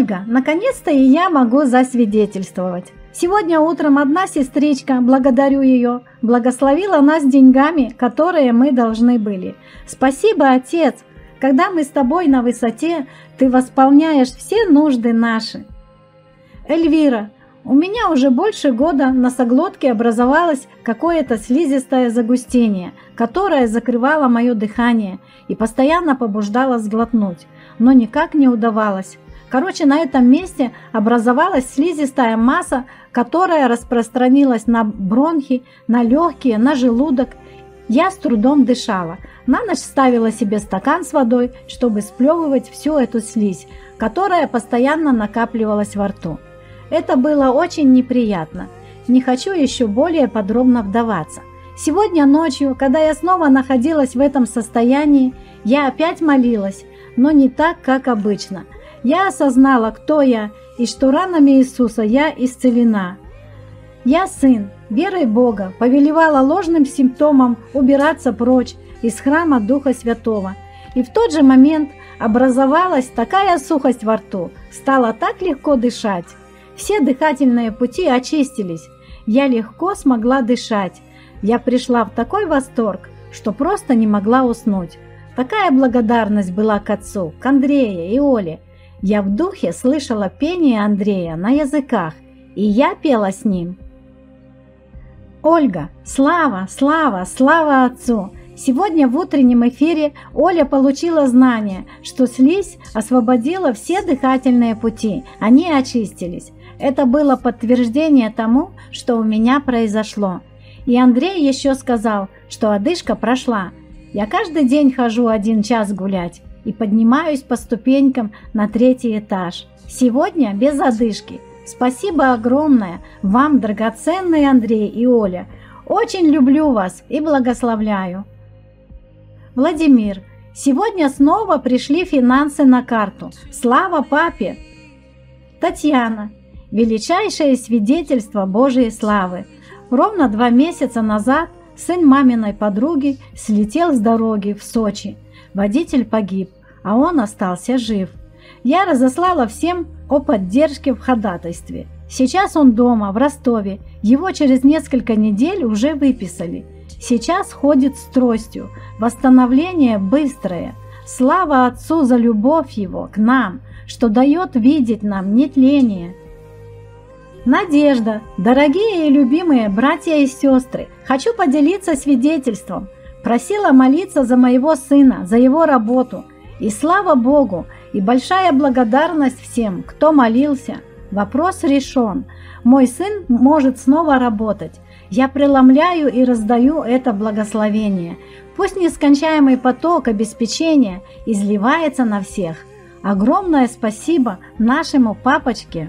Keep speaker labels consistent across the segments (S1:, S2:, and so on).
S1: Ольга, наконец-то и я могу засвидетельствовать. Сегодня утром одна сестричка, благодарю ее, благословила нас деньгами, которые мы должны были. Спасибо, Отец! Когда мы с тобой на высоте, ты восполняешь все нужды наши. Эльвира, у меня уже больше года в носоглотке образовалось какое-то слизистое загустение, которое закрывало мое дыхание и постоянно побуждало сглотнуть, но никак не удавалось. Короче, на этом месте образовалась слизистая масса, которая распространилась на бронхи, на легкие, на желудок. Я с трудом дышала. На ночь ставила себе стакан с водой, чтобы сплевывать всю эту слизь, которая постоянно накапливалась во рту. Это было очень неприятно. Не хочу еще более подробно вдаваться. Сегодня ночью, когда я снова находилась в этом состоянии, я опять молилась, но не так, как обычно. Я осознала, кто я, и что ранами Иисуса я исцелена. Я сын, верой Бога, повелевала ложным симптомам убираться прочь из храма Духа Святого. И в тот же момент образовалась такая сухость во рту, стало так легко дышать. Все дыхательные пути очистились. Я легко смогла дышать. Я пришла в такой восторг, что просто не могла уснуть. Такая благодарность была к Отцу, к Андрею и Оле. Я в духе слышала пение Андрея на языках, и я пела с ним. Ольга, слава, слава, слава Отцу! Сегодня в утреннем эфире Оля получила знание, что слизь освободила все дыхательные пути, они очистились. Это было подтверждение тому, что у меня произошло. И Андрей еще сказал, что одышка прошла. Я каждый день хожу 1 час гулять и поднимаюсь по ступенькам на 3-й этаж. Сегодня без одышки. Спасибо огромное вам, драгоценный Андрей и Оля. Очень люблю вас и благословляю. Владимир, сегодня снова пришли финансы на карту. Слава папе! Татьяна, величайшее свидетельство Божьей славы. Ровно 2 месяца назад сын маминой подруги слетел с дороги в Сочи. Водитель погиб, а он остался жив. Я разослала всем о поддержке в ходатайстве. Сейчас он дома, в Ростове. Его через несколько недель уже выписали. Сейчас ходит с тростью. Восстановление быстрое. Слава Отцу за любовь Его к нам, что дает видеть нам нетление. Надежда, дорогие и любимые братья и сестры, хочу поделиться свидетельством. Просила молиться за моего сына, за его работу. И слава Богу, и большая благодарность всем, кто молился. Вопрос решен. Мой сын может снова работать. Я преломляю и раздаю это благословение. Пусть нескончаемый поток обеспечения изливается на всех. Огромное спасибо нашему папочке.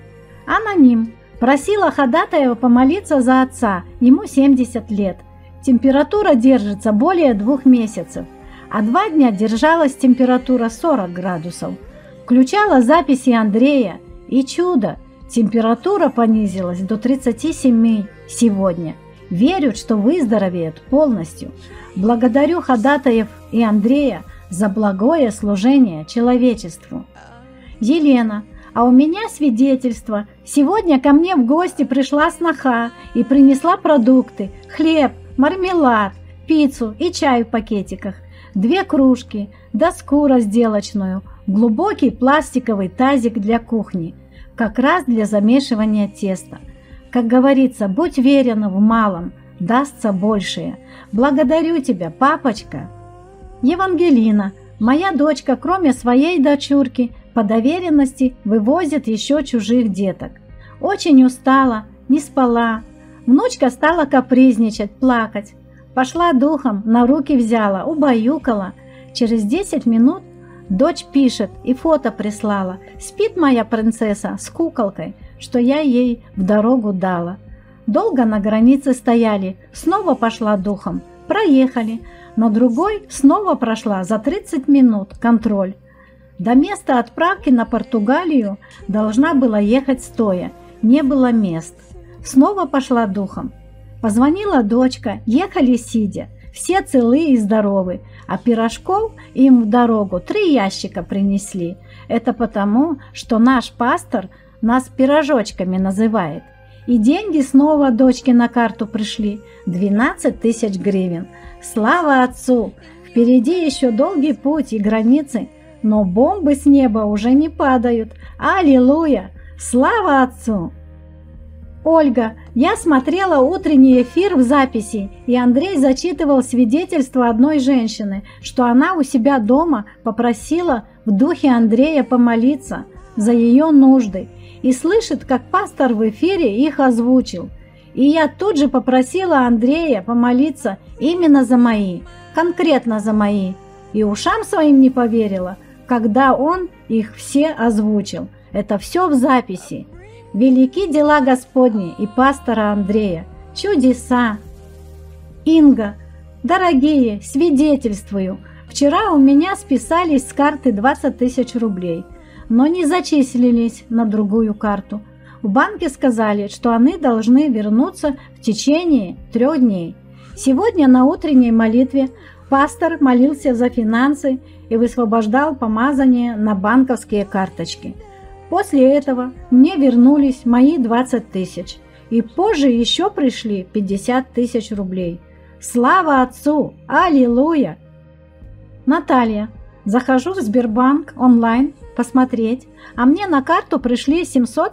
S1: Аноним. Просила Ходатаева помолиться за отца, ему 70 лет. Температура держится более 2 месяцев, а 2 дня держалась температура 40 градусов. Включала записи Андрея, и чудо, температура понизилась до 37 сегодня. Верю, что выздоровеет полностью. Благодарю Ходатаев и Андрея за благое служение человечеству. Елена. А у меня свидетельство. Сегодня ко мне в гости пришла сноха и принесла продукты, хлеб, мармелад, пиццу и чай в пакетиках, 2 кружки, доску разделочную, глубокий пластиковый тазик для кухни, как раз для замешивания теста. Как говорится, будь верен в малом, дастся большее. Благодарю тебя, папочка. Евангелина. Моя дочка, кроме своей дочурки, по доверенности вывозит еще чужих деток. Очень устала, не спала. Внучка стала капризничать, плакать. Пошла духом, на руки взяла, убаюкала. Через 10 минут дочь пишет и фото прислала. Спит моя принцесса с куколкой, что я ей в дорогу дала. Долго на границе стояли, снова пошла духом. Проехали. На другой снова прошла за 30 минут контроль. До места отправки на Португалию должна была ехать стоя, не было мест. Снова пошла духом. Позвонила дочка, ехали сидя. все целы и здоровы, а пирожков им в дорогу 3 ящика принесли. Это потому, что наш пастор нас пирожочками называет. И деньги снова дочке на карту пришли, 12 тысяч гривен. Слава Отцу! Впереди еще долгий путь и границы, но бомбы с неба уже не падают. Аллилуйя! Слава Отцу! Ольга, я смотрела утренний эфир в записи, и Андрей зачитывал свидетельство одной женщины, что она у себя дома попросила в духе Андрея помолиться за ее нужды, и слышит, как пастор в эфире их озвучил. И я тут же попросила Андрея помолиться именно за мои, конкретно за мои, и ушам своим не поверила, когда он их все озвучил. Это все в записи. Велики дела Господни и пастора Андрея. Чудеса! Инга, дорогие, свидетельствую, вчера у меня списались с карты 20 тысяч рублей, но не зачислились на другую карту. В банке сказали, что они должны вернуться в течение 3 дней. Сегодня на утренней молитве пастор молился за финансы и высвобождал помазание на банковские карточки. После этого мне вернулись мои 20 тысяч, и позже еще пришли 50 тысяч рублей. Слава Отцу! Аллилуйя! Наталья, захожу в Сбербанк онлайн посмотреть, а мне на карту пришли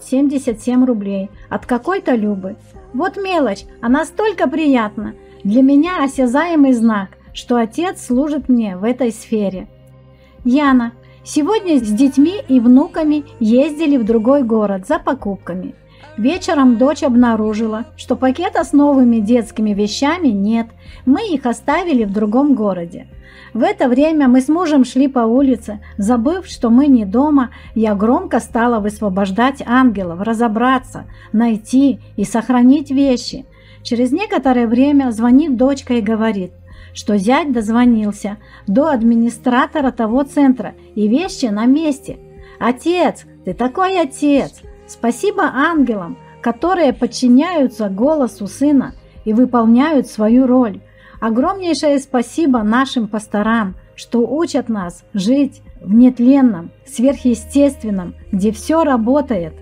S1: 777 рублей от какой-то Любы. Вот мелочь, а настолько приятно. Для меня осязаемый знак, что Отец служит мне в этой сфере. Яна, сегодня с детьми и внуками ездили в другой город за покупками. Вечером дочь обнаружила, что пакета с новыми детскими вещами нет, мы их оставили в другом городе. В это время мы с мужем шли по улице, забыв, что мы не дома, я громко стала высвобождать ангелов, разобраться, найти и сохранить вещи. Через некоторое время звонит дочка и говорит, что зять дозвонился до администратора того центра, и вещи на месте. Отец, ты такой отец! Спасибо ангелам, которые подчиняются голосу сына и выполняют свою роль. Огромнейшее спасибо нашим пасторам, что учат нас жить в нетленном, сверхъестественном, где все работает.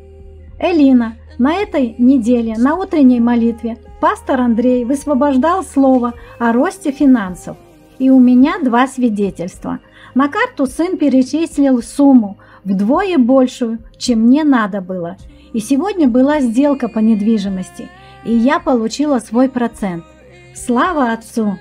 S1: Элина, на этой неделе на утренней молитве пастор Андрей высвобождал слово о росте финансов. И у меня 2 свидетельства. На карту сын перечислил сумму вдвое большую, чем мне надо было. И сегодня была сделка по недвижимости, и я получила свой процент. Слава Отцу!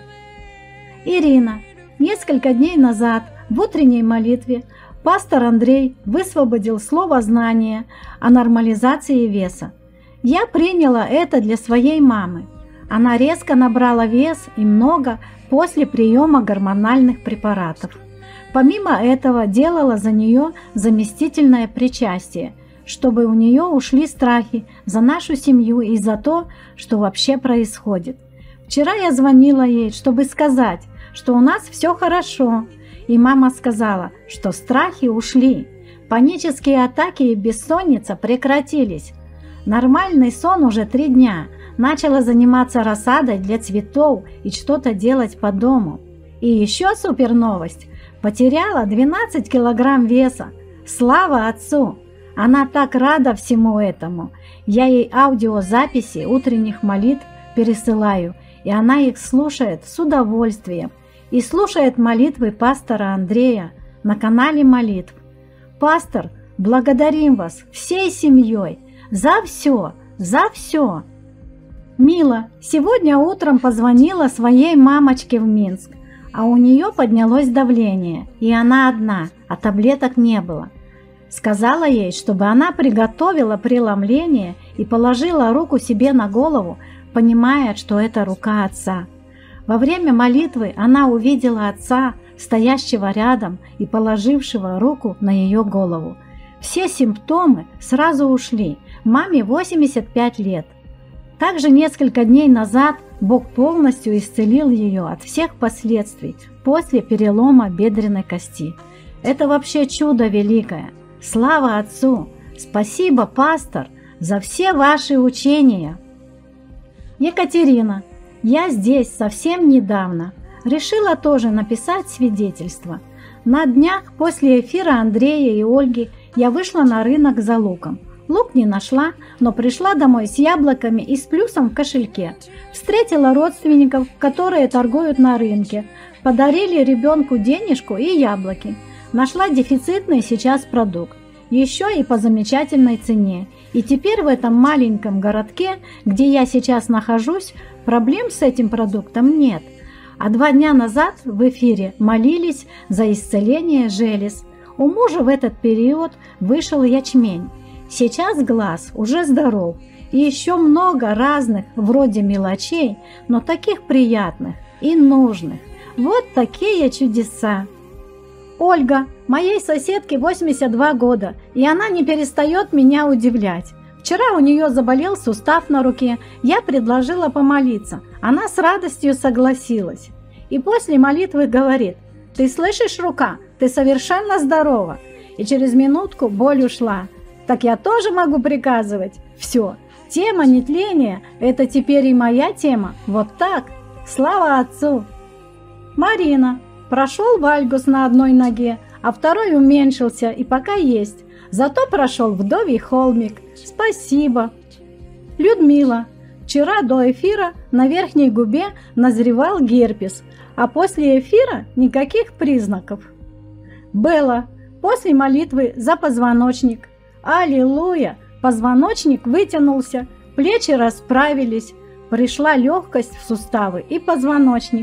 S1: Ирина, несколько дней назад в утренней молитве пастор Андрей высвободил слово знания о нормализации веса. Я приняла это для своей мамы. Она резко набрала вес и много после приема гормональных препаратов. Помимо этого делала за нее заместительное причастие, чтобы у нее ушли страхи за нашу семью и за то, что вообще происходит. Вчера я звонила ей, чтобы сказать, что у нас все хорошо, и мама сказала, что страхи ушли, панические атаки и бессонница прекратились. Нормальный сон уже 3 дня, начала заниматься рассадой для цветов и что-то делать по дому. И еще супер новость, потеряла 12 килограмм веса. Слава Отцу! Она так рада всему этому. Я ей аудиозаписи утренних молитв пересылаю, и она их слушает с удовольствием и слушает молитвы пастора Андрея на канале молитв. Пастор, благодарим вас всей семьей за все, за все. Мила сегодня утром позвонила своей мамочке в Минск, а у нее поднялось давление, и она одна, а таблеток не было. Сказала ей, чтобы она приготовила преломление и положила руку себе на голову, понимая, что это рука Отца. Во время молитвы она увидела Отца, стоящего рядом и положившего руку на ее голову. Все симптомы сразу ушли. Маме 85 лет. Также несколько дней назад Бог полностью исцелил ее от всех последствий после перелома бедренной кости. Это вообще чудо великое. Слава Отцу! Спасибо, пастор, за все ваши учения. Екатерина, Я здесь совсем недавно. Решила тоже написать свидетельство. На днях после эфира Андрея и Ольги я вышла на рынок за луком. Лук не нашла, но пришла домой с яблоками и с плюсом в кошельке. Встретила родственников, которые торгуют на рынке. Подарили ребенку денежку и яблоки. Нашла дефицитный сейчас продукт. Еще и по замечательной цене. И теперь в этом маленьком городке, где я сейчас нахожусь, проблем с этим продуктом нет. А 2 дня назад в эфире молились за исцеление желез. У мужа в этот период вышел ячмень. Сейчас глаз уже здоров. И еще много разных вроде мелочей, но таких приятных и нужных. Вот такие чудеса. Ольга, моей соседке 82 года, и она не перестает меня удивлять. Вчера у нее заболел сустав на руке, я предложила помолиться. Она с радостью согласилась. И после молитвы говорит: «Ты слышишь, рука? Ты совершенно здорова». И через минутку боль ушла. Так я тоже могу приказывать. Все, тема нетления – это теперь и моя тема. Вот так. Слава Отцу! Марина. Прошел вальгус на одной ноге, а второй уменьшился и пока есть. Зато прошел вдовий холмик. Спасибо. Людмила. Вчера до эфира на верхней губе назревал герпес, а после эфира никаких признаков. Белла. После молитвы за позвоночник. Аллилуйя! Позвоночник вытянулся, плечи расправились, пришла легкость в суставы и позвоночник.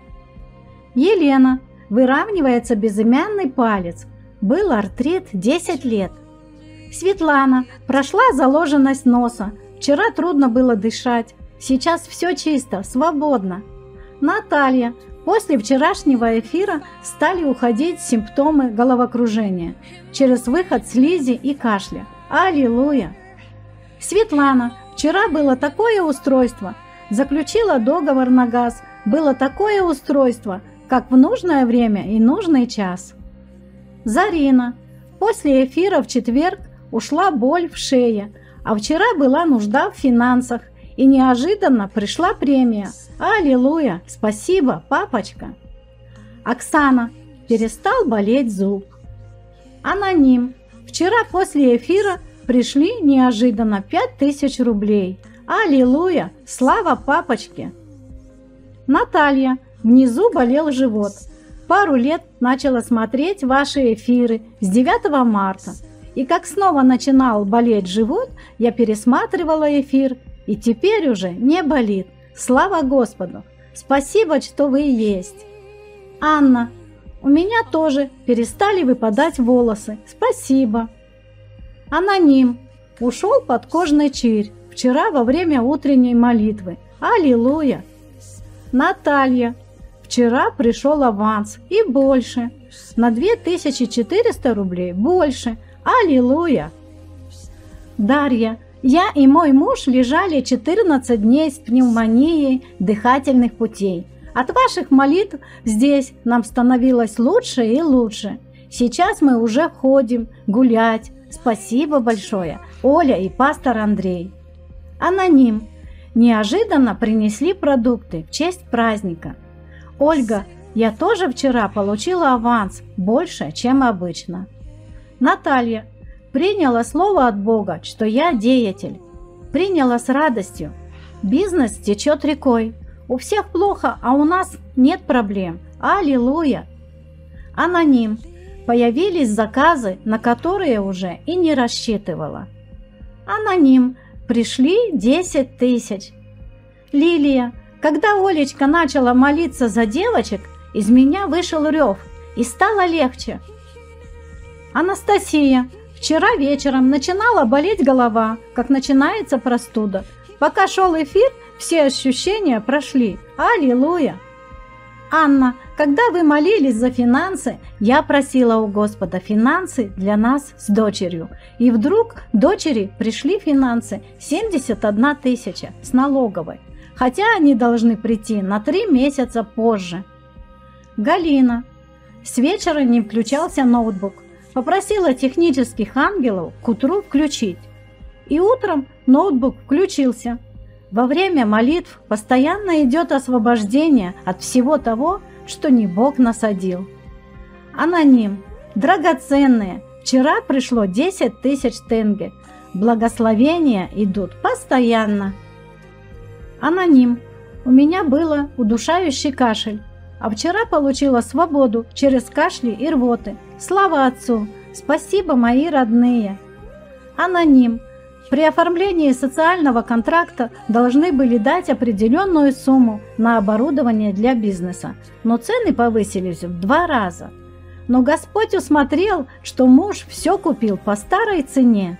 S1: Елена. Выравнивается безымянный палец. Был артрит 10 лет. Светлана. Прошла заложенность носа. Вчера трудно было дышать. Сейчас все чисто, свободно. Наталья. После вчерашнего эфира стали уходить симптомы головокружения через выход слизи и кашля. Аллилуйя! Светлана. Вчера было такое устройство. Заключила договор на газ. Было такое устройство, как в нужное время и нужный час. Зарина. После эфира в четверг ушла боль в шее, а вчера была нужда в финансах, и неожиданно пришла премия. Аллилуйя! Спасибо, папочка! Оксана. Перестал болеть зуб. Аноним. Вчера после эфира пришли неожиданно 5000 рублей. Аллилуйя! Слава папочке! Наталья. Внизу болел живот. Пару лет начала смотреть ваши эфиры с 9 марта. И как снова начинал болеть живот, я пересматривала эфир, и теперь уже не болит. Слава Господу! Спасибо, что вы есть. Анна. У меня тоже перестали выпадать волосы. Спасибо. Аноним. Ушел подкожный чирь вчера во время утренней молитвы. Аллилуйя. Наталья. Вчера пришел аванс и больше. На 2400 рублей больше. Аллилуйя. Дарья. Я и мой муж лежали 14 дней с пневмонией дыхательных путей. От ваших молитв здесь нам становилось лучше и лучше. Сейчас мы уже ходим гулять. Спасибо большое, Оля и пастор Андрей. Аноним. Неожиданно принесли продукты в честь праздника. Ольга. Я тоже вчера получила аванс больше, чем обычно. Наталья. Приняла слово от Бога, что я деятель. Приняла с радостью. Бизнес течет рекой. У всех плохо, а у нас нет проблем. Аллилуйя! Аноним. Появились заказы, на которые уже и не рассчитывала. Аноним. Пришли 10 000. Лилия. Когда Олечка начала молиться за девочек, из меня вышел рев, и стало легче. Анастасия. Вчера вечером начинала болеть голова, как начинается простуда. Пока шел эфир, все ощущения прошли. Аллилуйя! Анна, когда вы молились за финансы, я просила у Господа финансы для нас с дочерью. И вдруг дочери пришли финансы 71 000 с налоговой. Хотя они должны прийти на 3 месяца позже. Галина. С вечера не включался ноутбук. Попросила технических ангелов к утру включить. И утром ноутбук включился. Во время молитв постоянно идет освобождение от всего того, что не Бог насадил. Аноним. Драгоценные. Вчера пришло 10 тысяч тенге. Благословения идут постоянно. Аноним. У меня было удушающий кашель, а вчера получила свободу через кашли и рвоты. Слава Отцу! Спасибо, мои родные. Аноним. При оформлении социального контракта должны были дать определенную сумму на оборудование для бизнеса, но цены повысились в 2 раза. Но Господь усмотрел, что муж все купил по старой цене.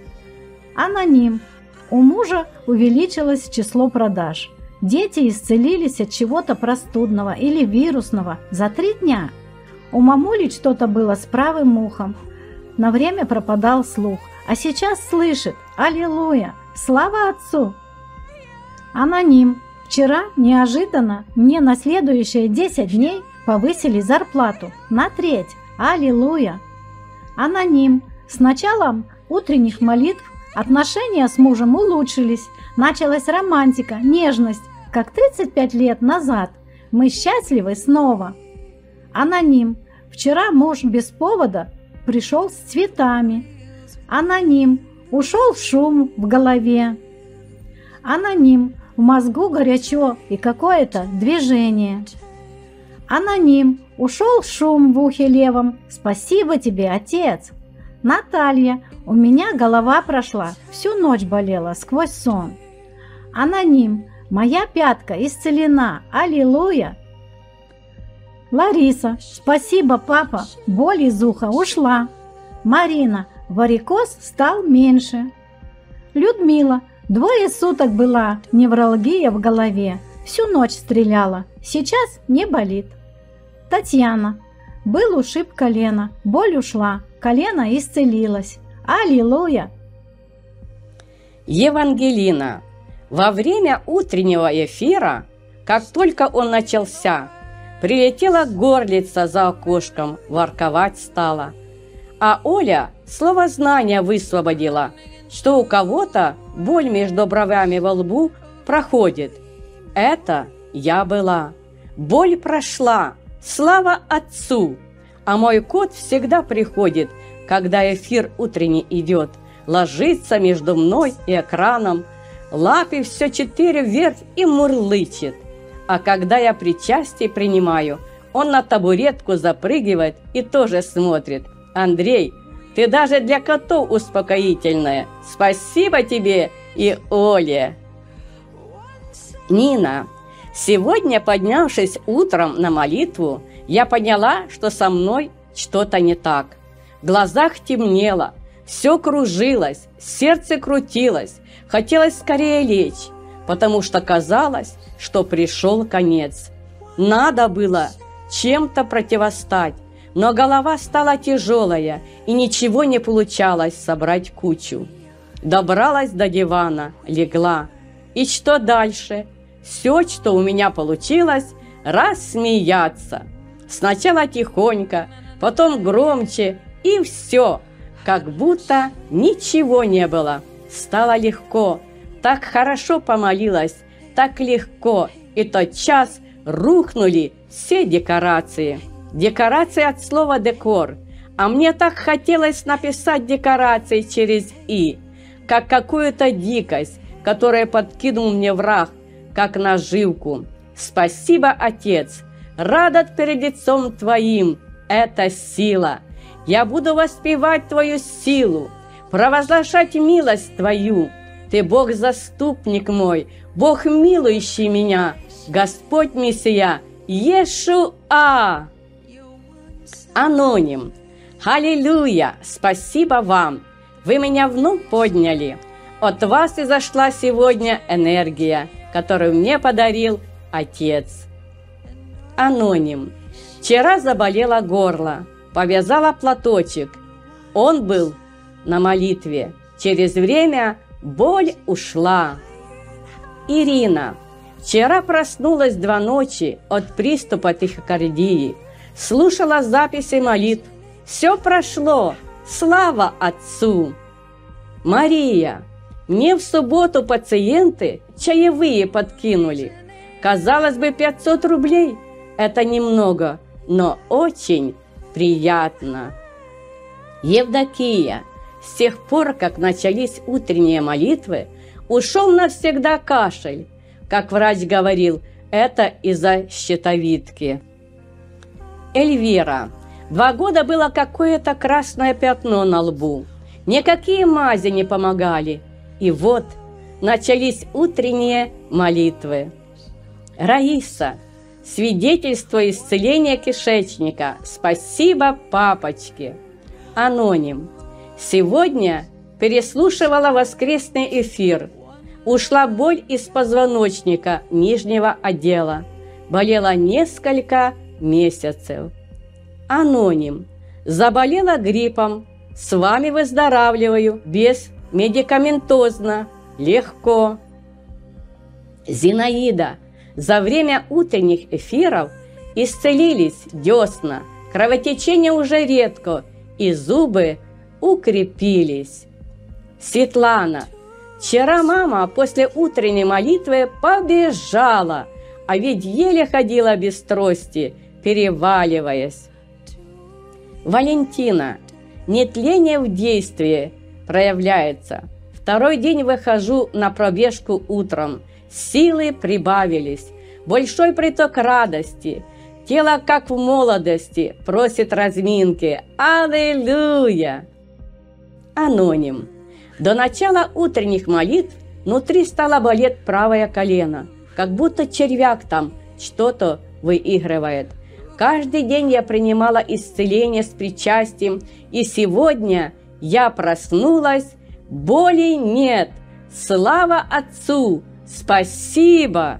S1: Аноним. У мужа увеличилось число продаж. Дети исцелились от чего-то простудного или вирусного за 3 дня. У мамули что-то было с правым ухом. На время пропадал слух, а сейчас слышит. Аллилуйя! Слава Отцу! Аноним. Вчера неожиданно мне на следующие 10 дней повысили зарплату на 1/3. Аллилуйя! Аноним. С началом утренних молитв отношения с мужем улучшились. Началась романтика, нежность, как 35 лет назад. Мы счастливы снова. Аноним. Вчера муж без повода пришел с цветами. Аноним. Ушел шум в голове. Аноним. В мозгу горячо и какое-то движение. Аноним. Ушел шум в ухе левом. Спасибо тебе, Отец. Наталья. У меня голова прошла. Всю ночь болела сквозь сон. Аноним. Моя пятка исцелена. Аллилуйя. Лариса. Спасибо, папа. Боль из уха ушла. Марина. Варикоз стал меньше. Людмила. 2 суток была невралгия в голове. Всю ночь стреляла. Сейчас не болит. Татьяна. Был ушиб колена. Боль ушла. Колено исцелилось. Аллилуйя.
S2: Евангелина. Во время утреннего эфира, как только он начался, прилетела горлица за окошком, ворковать стала. А Оля словознание высвободила, что у кого-то боль между бровями во лбу проходит. Это я была. Боль прошла. Слава Отцу! А мой кот всегда приходит, когда эфир утренний идет, ложится между мной и экраном, лапы все 4 вверх и мурлычет. А когда я причастие принимаю, он на табуретку запрыгивает и тоже смотрит. Андрей, ты даже для котов успокоительная. Спасибо тебе и Оле. Нина. Сегодня, поднявшись утром на молитву, я поняла, что со мной что-то не так. В глазах темнело, все кружилось, сердце крутилось, хотелось скорее лечь, потому что казалось, что пришел конец. Надо было чем-то противостать, но голова стала тяжелая, и ничего не получалось собрать кучу. Добралась до дивана, легла. И что дальше? Все, что у меня получилось, рассмеяться. Сначала тихонько, потом громче, и все, как будто ничего не было. Стало легко, так хорошо помолилась, так легко, и тотчас рухнули все декорации. Декорации от слова «декор», а мне так хотелось написать декорации через «и», как какую-то дикость, которую подкинул мне враг, как наживку. Спасибо, Отец, радость перед лицом Твоим – это сила. Я буду воспевать Твою силу, провозглашать милость Твою. Ты Бог-заступник мой, Бог, милующий меня, Господь Мессия, Иешуа. Аноним. Аллилуйя! Спасибо вам! Вы меня вновь подняли. От вас и зашла сегодня энергия, которую мне подарил Отец. Аноним. Вчера заболело горло, повязала платочек. Он был на молитве. Через время боль ушла. Ирина. Вчера проснулась 2 ночи от приступа тахикардии. Слушала записи молитв. Все прошло. Слава Отцу! Мария. Мне в субботу пациенты чаевые подкинули. Казалось бы, 500 рублей – это немного, но очень приятно. Евдокия, с тех пор, как начались утренние молитвы, ушел навсегда кашель. Как врач говорил, это из-за щитовидки. Эльвира. 2 года было какое-то красное пятно на лбу. Никакие мази не помогали. И вот начались утренние молитвы. Раиса. Свидетельство исцеления кишечника. Спасибо папочке. Аноним. Сегодня переслушивала воскресный эфир. Ушла боль из позвоночника нижнего отдела. Болела несколько месяцев. Аноним. Заболела гриппом. С вами выздоравливаю медикаментозно, легко. Зинаида. За время утренних эфиров исцелились десна, кровотечение уже редко, и зубы укрепились. Светлана. Вчера мама после утренней молитвы побежала, а ведь еле ходила без трости, переваливаясь. Валентина. Нетление в действии проявляется. 2-й день выхожу на пробежку утром. Силы прибавились. Большой приток радости. Тело, как в молодости, просит разминки. Аллилуйя! Аноним. До начала утренних молитв внутри стало болеть правое колено. Как будто червяк там что-то выигрывает. Каждый день я принимала исцеление с причастием, и сегодня я проснулась, боли нет. Слава Отцу! Спасибо!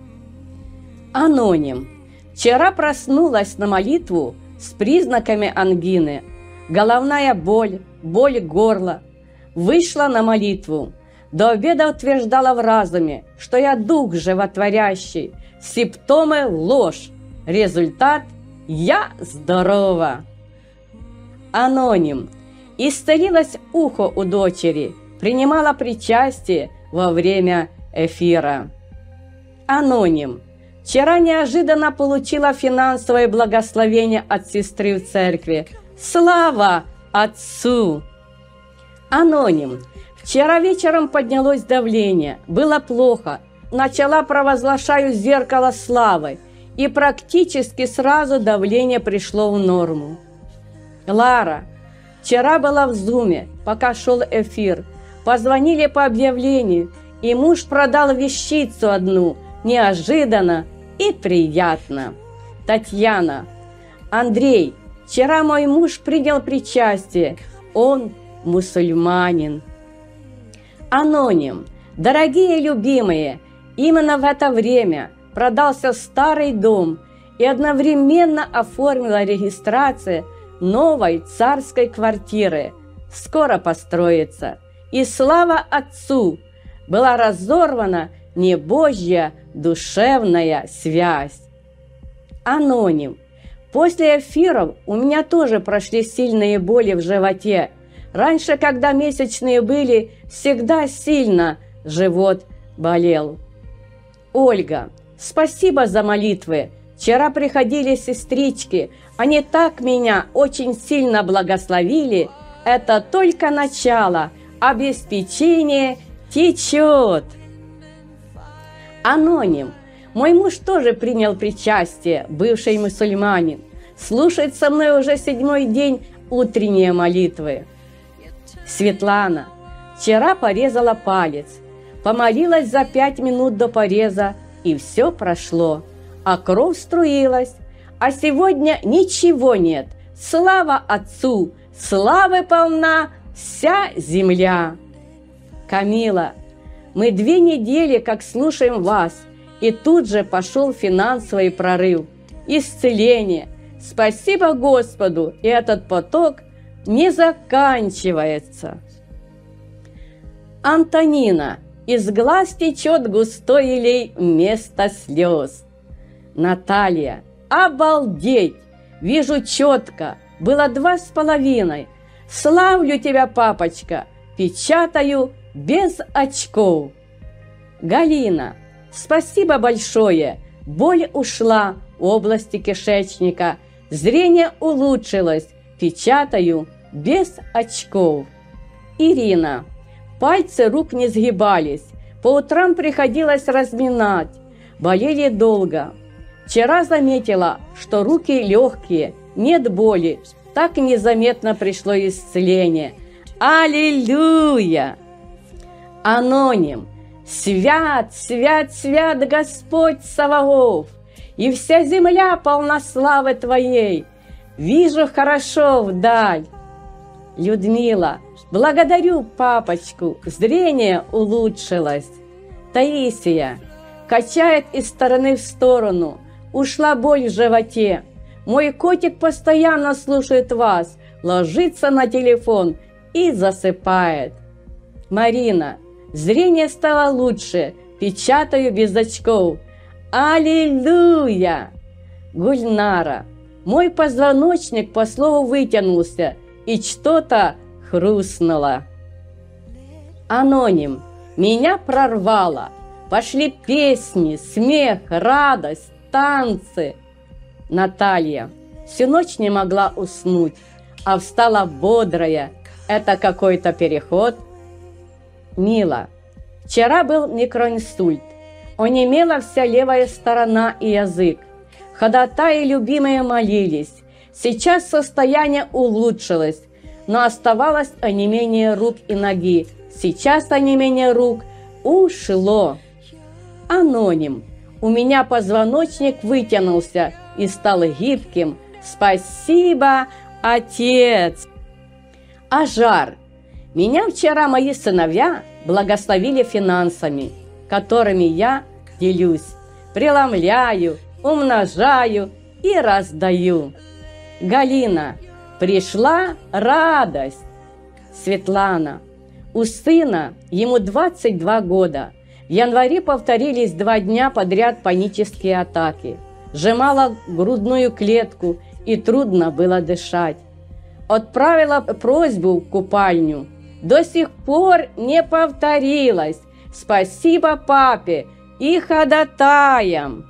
S2: Аноним. Вчера проснулась на молитву с признаками ангины. Головная боль, боль горла. Вышла на молитву. До обеда утверждала в разуме, что я дух животворящий. Симптомы – ложь. Результат – я здорова. Аноним. Исцелилось ухо у дочери. Принимала причастие во время эфира. Аноним. Вчера неожиданно получила финансовое благословение от сестры в церкви. Слава Отцу! Аноним. Вчера вечером поднялось давление. Было плохо. Начала провозглашаю зеркало славы. И практически сразу давление пришло в норму. Лара. Вчера была в зуме, пока шел эфир. Позвонили по объявлению, и муж продал вещицу одну, неожиданно и приятно. Татьяна. Андрей, вчера мой муж принял причастие. Он мусульманин. Аноним. Дорогие любимые, именно в это время продался старый дом и одновременно оформила регистрацию новой царской квартиры. Скоро построится. И слава Отцу! Была разорвана небожья душевная связь. Аноним. После эфиров у меня тоже прошли сильные боли в животе. Раньше, когда месячные были, всегда сильно живот болел. Ольга. Спасибо за молитвы. Вчера приходили сестрички. Они так меня очень сильно благословили. Это только начало. Обеспечение течет. Аноним. Мой муж тоже принял причастие, бывший мусульманин. Слушает со мной уже 7-й день утренние молитвы. Светлана. Вчера порезала палец. Помолилась за 5 минут до пореза, и все прошло. А кровь струилась. А сегодня ничего нет. Слава Отцу! Славы полна вся земля. Камила. Мы 2 недели как слушаем вас, и тут же пошел финансовый прорыв. Исцеление. Спасибо Господу, и этот поток не заканчивается. Антонина. Из глаз течет густой елей вместо слез. Наталья. Обалдеть! Вижу четко. Было 2,5. Славлю тебя, папочка. Печатаю без очков. Галина, спасибо большое. Боль ушла в области кишечника. Зрение улучшилось. Печатаю без очков. Ирина, пальцы рук не сгибались. По утрам приходилось разминать. Болели долго. Вчера заметила, что руки легкие, нет боли. Так незаметно пришло исцеление. Аллилуйя! Аноним. Свят, свят, свят Господь Саваоф, и вся земля полна славы Твоей. Вижу хорошо вдаль. Людмила, благодарю папочку, зрение улучшилось. Таисия, качает из стороны в сторону, ушла боль в животе. Мой котик постоянно слушает вас, ложится на телефон и засыпает. Марина, зрение стало лучше, печатаю без очков. Аллилуйя! Гульнара, мой позвоночник по слову вытянулся, и что-то хрустнуло. Аноним, меня прорвало. Пошли песни, смех, радость, танцы. Наталья, всю ночь не могла уснуть, а встала бодрая. Это какой-то переход. Мила, вчера был микроинсульт. Онемела вся левая сторона и язык. Ходатаи любимые молились. Сейчас состояние улучшилось, но оставалось онемение рук и ноги. Сейчас онемение рук ушло. Аноним. У меня позвоночник вытянулся и стал гибким. Спасибо, отец. Ажар. Меня вчера мои сыновья благословили финансами, которыми я делюсь, преломляю, умножаю и раздаю. Галина, пришла радость. Светлана, у сына, ему 22 года. В январе повторились 2 дня подряд панические атаки. Сжимала грудную клетку и трудно было дышать. Отправила просьбу в купальню. До сих пор не повторилось. Спасибо папе и ходатаям.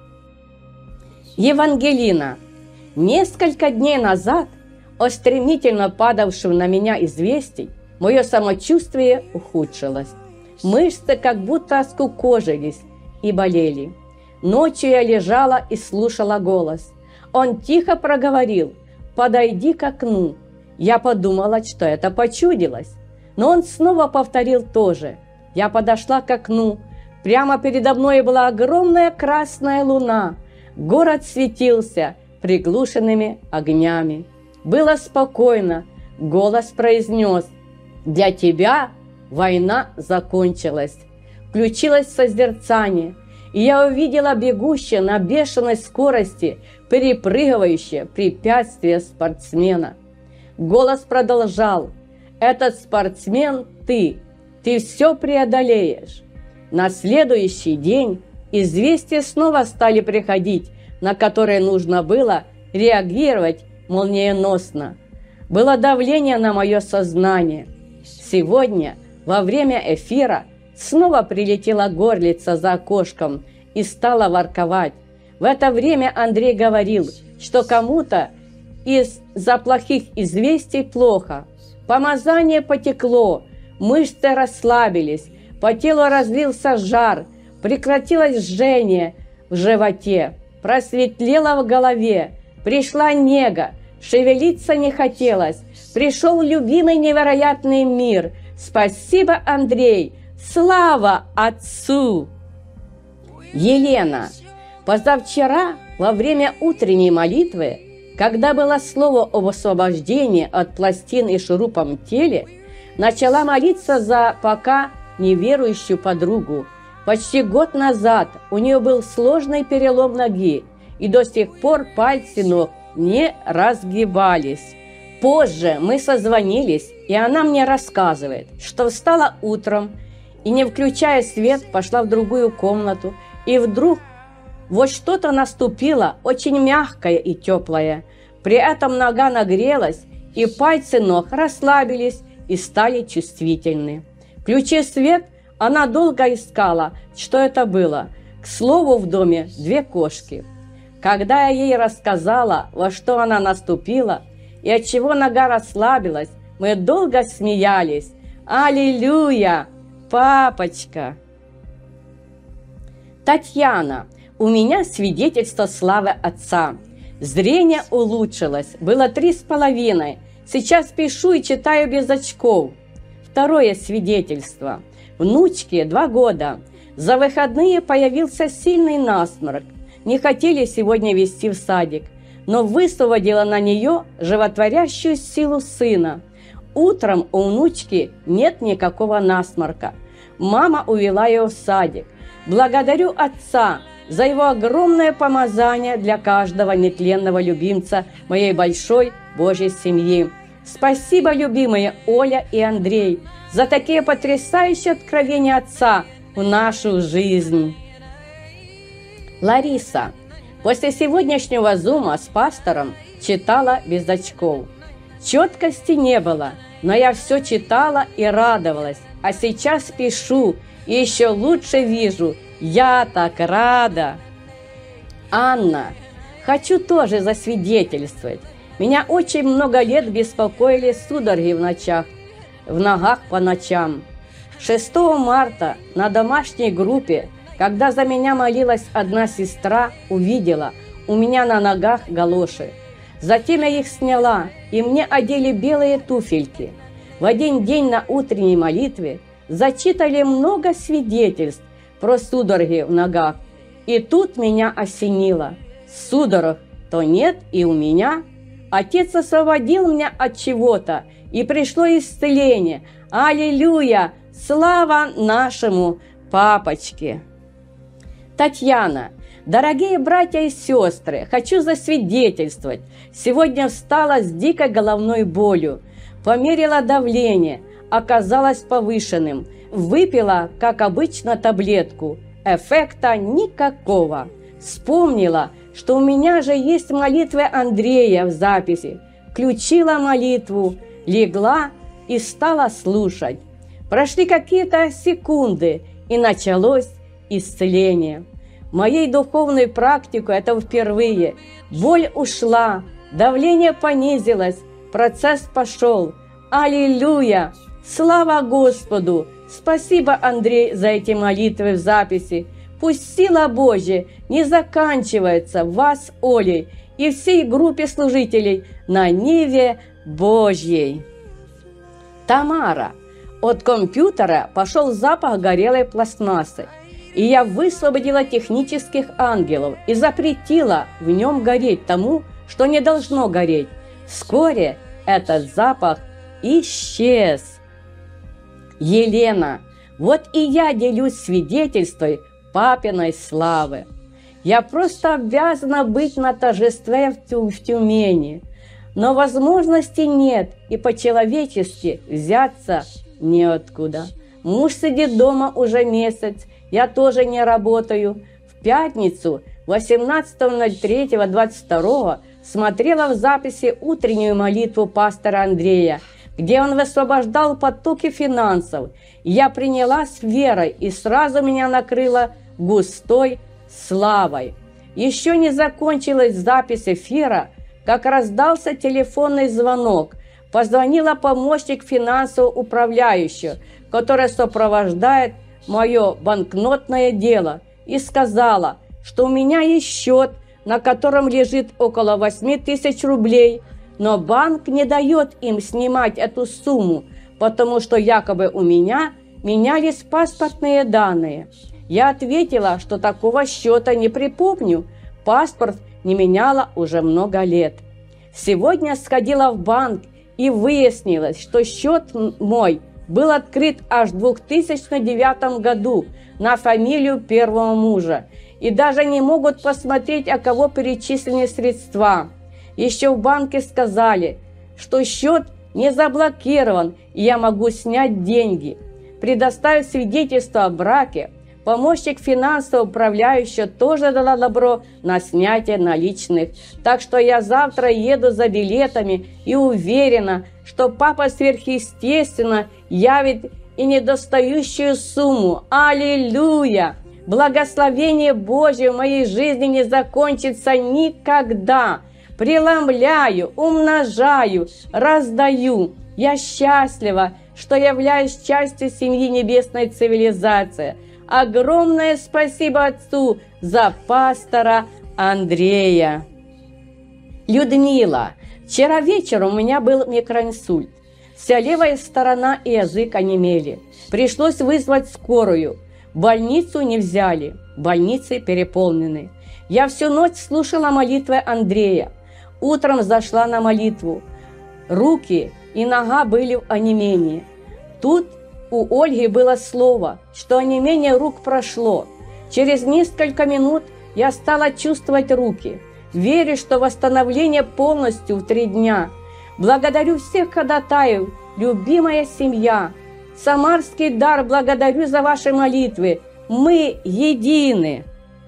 S2: Евангелина. Несколько дней назад, от стремительно падавшего на меня известий, мое самочувствие ухудшилось. Мышцы как будто скукожились и болели. Ночью я лежала и слушала голос. Он тихо проговорил: «Подойди к окну». Я подумала, что это почудилось. Но он снова повторил то же. Я подошла к окну. Прямо передо мной была огромная красная луна. Город светился приглушенными огнями. Было спокойно. Голос произнес: «Для тебя война закончилась». Включилось созерцание, и я увидела бегущее на бешеной скорости, перепрыгивающее препятствие спортсмена. Голос продолжал: «Этот спортсмен ты все преодолеешь». На следующий день известия снова стали приходить, на которые нужно было реагировать молниеносно. Было давление на мое сознание. Сегодня, во время эфира, снова прилетела горлица за окошком и стала ворковать. В это время Андрей говорил, что кому-то из-за плохих известий плохо. Помазание потекло, мышцы расслабились, по телу разлился жар, прекратилось жжение в животе, просветлело в голове, пришла нега, шевелиться не хотелось, пришел любимый невероятный мир. Спасибо, Андрей! Слава Отцу! Елена, позавчера во время утренней молитвы, когда было слово об освобождении от пластин и шурупом в теле, начала молиться за пока неверующую подругу. Почти год назад у нее был сложный перелом ноги, и до сих пор пальцы ног не разгибались. Позже мы созвонились, и она мне рассказывает, что встала утром и, не включая свет, пошла в другую комнату, и вдруг вот что-то наступило, очень мягкое и теплое. При этом нога нагрелась, и пальцы ног расслабились и стали чувствительны. Включив свет, она долго искала, что это было. К слову, в доме 2 кошки. Когда я ей рассказала, во что она наступила и отчего нога расслабилась, мы долго смеялись. Аллилуйя, папочка! Татьяна, у меня свидетельство славы отца. Зрение улучшилось, было 3,5. Сейчас пишу и читаю без очков. Второе свидетельство. Внучке 2 года. За выходные появился сильный насморк. Не хотели сегодня везти в садик, но высвободила на нее животворящую силу сына. Утром у внучки нет никакого насморка. Мама увела ее в садик. Благодарю отца за его огромное помазание для каждого нетленного любимца моей большой Божьей семьи. Спасибо, любимые Оля и Андрей, за такие потрясающие откровения отца в нашу жизнь. Лариса. После сегодняшнего зума с пастором читала без очков. Четкости не было, но я все читала и радовалась. А сейчас пишу и еще лучше вижу. Я так рада. Анна. Хочу тоже засвидетельствовать. Меня очень много лет беспокоили судороги в ногах по ночам. 6 марта на домашней группе, когда за меня молилась одна сестра, увидела у меня на ногах галоши. Затем я их сняла, и мне одели белые туфельки. В один день на утренней молитве зачитали много свидетельств про судороги в ногах. И тут меня осенило. Судорог то нет и у меня. Отец освободил меня от чего-то, и пришло исцеление. Аллилуйя! Слава нашему папочке! Татьяна. Дорогие братья и сестры, хочу засвидетельствовать. Сегодня встала с дикой головной болью. Померила давление, оказалось повышенным. Выпила, как обычно, таблетку. Эффекта никакого. Вспомнила, что у меня же есть молитвы Андрея в записи. Включила молитву, легла и стала слушать. Прошли какие-то секунды, и началось исцеление. В моей духовной практике это впервые. Боль ушла, давление понизилось, процесс пошел. Аллилуйя! Слава Господу! Спасибо, Андрей, за эти молитвы в записи. Пусть сила Божья не заканчивается в вас, Олей, и всей группе служителей на ниве Божьей. Тамара. От компьютера пошел запах горелой пластмассы, и я высвободила технических ангелов и запретила в нем гореть тому, что не должно гореть. Вскоре этот запах исчез. Елена. Вот и я делюсь свидетельством папиной славы. Я просто обязана быть на торжестве в Тюмени, но возможности нет и по-человечески взяться неоткуда. Муж сидит дома уже месяц, я тоже не работаю. В пятницу 18.03.22 смотрела в записи утреннюю молитву пастора Андрея, где он высвобождал потоки финансов. Я приняла с верой, и сразу меня накрыло густой славой. Еще не закончилась запись эфира, как раздался телефонный звонок. Позвонила помощник финансового управляющего, который сопровождает мое банкнотное дело, и сказала, что у меня есть счет, на котором лежит около 8 тысяч рублей, но банк не дает им снимать эту сумму, потому что якобы у меня менялись паспортные данные. Я ответила, что такого счета не припомню, паспорт не меняла уже много лет. Сегодня сходила в банк, и выяснилось, что счет мой был открыт аж в 2009 году на фамилию первого мужа, и даже не могут посмотреть, о кого перечислены средства. Еще в банке сказали, что счет не заблокирован, и я могу снять деньги. Предоставив свидетельство о браке, помощник финансового управляющего тоже дала добро на снятие наличных. Так что я завтра еду за билетами и уверена, что папа сверхъестественно явит и недостающую сумму. Аллилуйя! Благословение Божье в моей жизни не закончится никогда. Преломляю, умножаю, раздаю. Я счастлива, что являюсь частью семьи небесной цивилизации. Огромное спасибо Отцу за пастора Андрея. Людмила, вчера вечером у меня был микроинсульт. Вся левая сторона и язык онемели. Пришлось вызвать скорую. Больницу не взяли, больницы переполнены. Я всю ночь слушала молитвы Андрея. Утром зашла на молитву. Руки и нога были в онемении. Тут у Ольги было слово, что онемение рук прошло. Через несколько минут я стала чувствовать руки. Верю, что восстановление полностью в 3 дня. Благодарю всех ходатаев, любимая семья. Самарский дар, благодарю за ваши молитвы. Мы едины.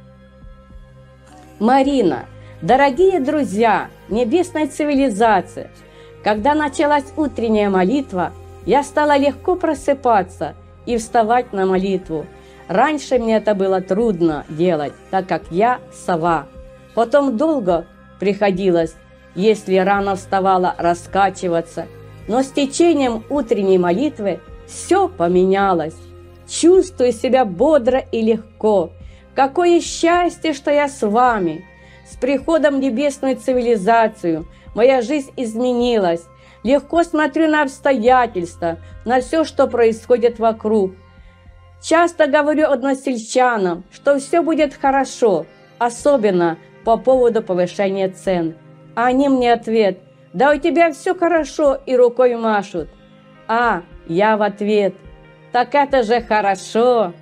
S2: Марина, дорогие друзья небесной цивилизации, когда началась утренняя молитва, я стала легко просыпаться и вставать на молитву. Раньше мне это было трудно делать, так как я сова. Потом долго приходилось, если рано вставала, раскачиваться. Но с течением утренней молитвы все поменялось. Чувствую себя бодро и легко. Какое счастье, что я с вами. С приходом в небесную цивилизацию моя жизнь изменилась. Легко смотрю на обстоятельства, на все, что происходит вокруг. Часто говорю односельчанам, что все будет хорошо, особенно по поводу повышения цен. А они мне ответ: да у тебя все хорошо, и рукой машут. А я в ответ: так это же хорошо.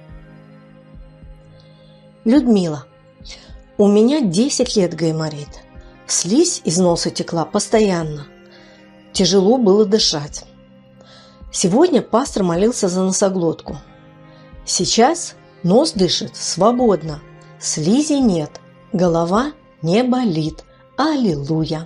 S3: Людмила, у меня 10 лет гайморит. Слизь из носа текла постоянно. Тяжело было дышать. Сегодня пастор молился за носоглотку. Сейчас нос дышит свободно, слизи нет, голова не болит. Аллилуйя!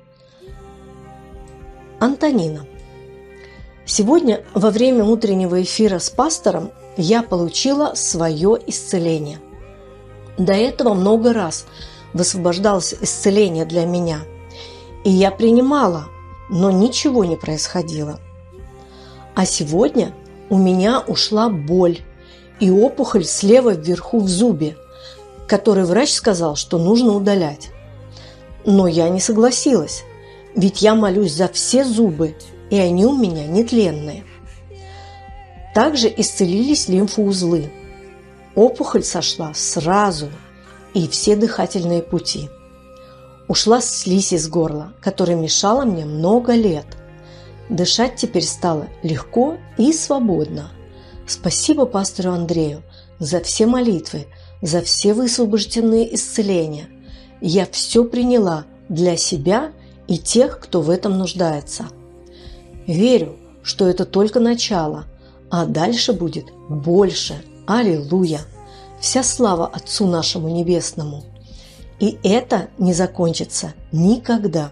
S3: Антонина. Сегодня во время утреннего эфира с пастором я получила свое исцеление. До этого много раз высвобождалось исцеление для меня, и я принимала, но ничего не происходило. А сегодня у меня ушла боль и опухоль слева вверху в зубе, который врач сказал, что нужно удалять. Но я не согласилась, ведь я молюсь за все зубы, и они у меня нетленные. Также исцелились лимфоузлы. Опухоль сошла сразу, и все дыхательные пути. Ушла слизь из горла, которая мешала мне много лет. Дышать теперь стало легко и свободно. Спасибо пастору Андрею за все молитвы, за все высвобожденные исцеления. Я все приняла для себя и тех, кто в этом нуждается. Верю, что это только начало, а дальше будет больше. Аллилуйя! Вся слава Отцу нашему Небесному! И это не закончится никогда.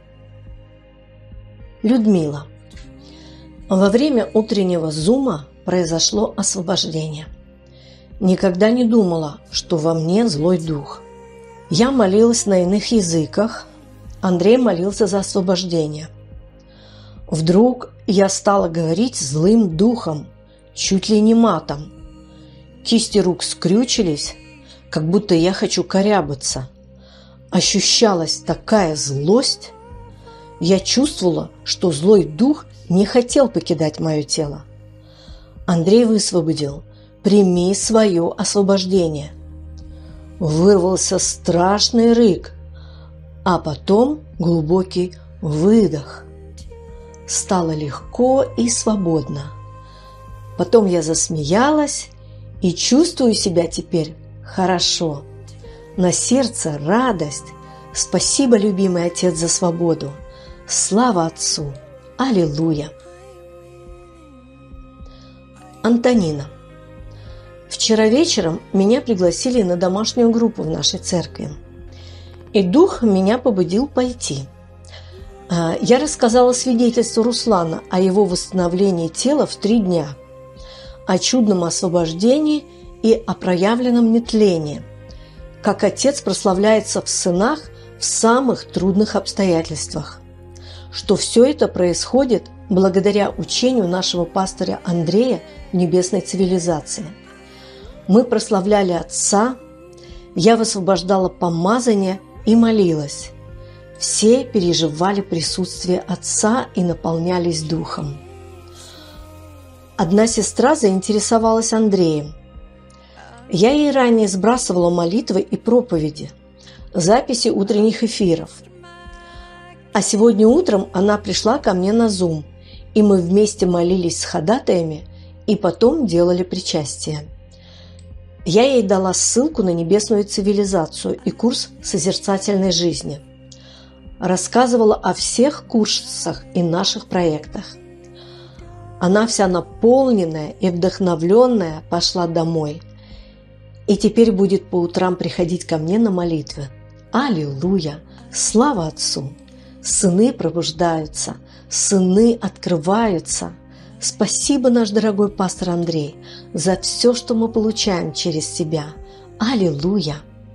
S3: Людмила. Во время утреннего зума произошло освобождение. Никогда не думала, что во мне злой дух. Я молилась на иных языках, Андрей молился за освобождение. Вдруг я стала говорить злым духом, чуть ли не матом. Кисти рук скрючились, как будто я хочу корябаться. Ощущалась такая злость. Я чувствовала, что злой дух не хотел покидать мое тело. Андрей высвободил: «Прими свое освобождение». Вырвался страшный рык, а потом глубокий выдох. Стало легко и свободно. Потом я засмеялась и чувствую себя теперь хорошо. На сердце радость. Спасибо, любимый Отец, за свободу. Слава Отцу! Аллилуйя! Антонина. Вчера вечером меня пригласили на домашнюю группу в нашей церкви. И дух меня побудил пойти. Я рассказала свидетельство Руслана о его восстановлении тела в 3 дня. о чудном освобождении и о проявленном нетлении, как Отец прославляется в сынах в самых трудных обстоятельствах, что все это происходит благодаря учению нашего пастыря Андрея в небесной цивилизации. Мы прославляли Отца, я высвобождала помазание и молилась. Все переживали присутствие Отца и наполнялись Духом. Одна сестра заинтересовалась Андреем. Я ей ранее сбрасывала молитвы и проповеди, записи утренних эфиров. А сегодня утром она пришла ко мне на Zoom, и мы вместе молились с ходатаями и потом делали причастие. Я ей дала ссылку на небесную цивилизацию и курс созерцательной жизни. Рассказывала о всех курсах и наших проектах. Она вся наполненная и вдохновленная пошла домой. И теперь будет по утрам приходить ко мне на молитвы. Аллилуйя! Слава Отцу! Сыны пробуждаются, сыны открываются. Спасибо, наш дорогой пастор Андрей, за все, что мы получаем через тебя. Аллилуйя!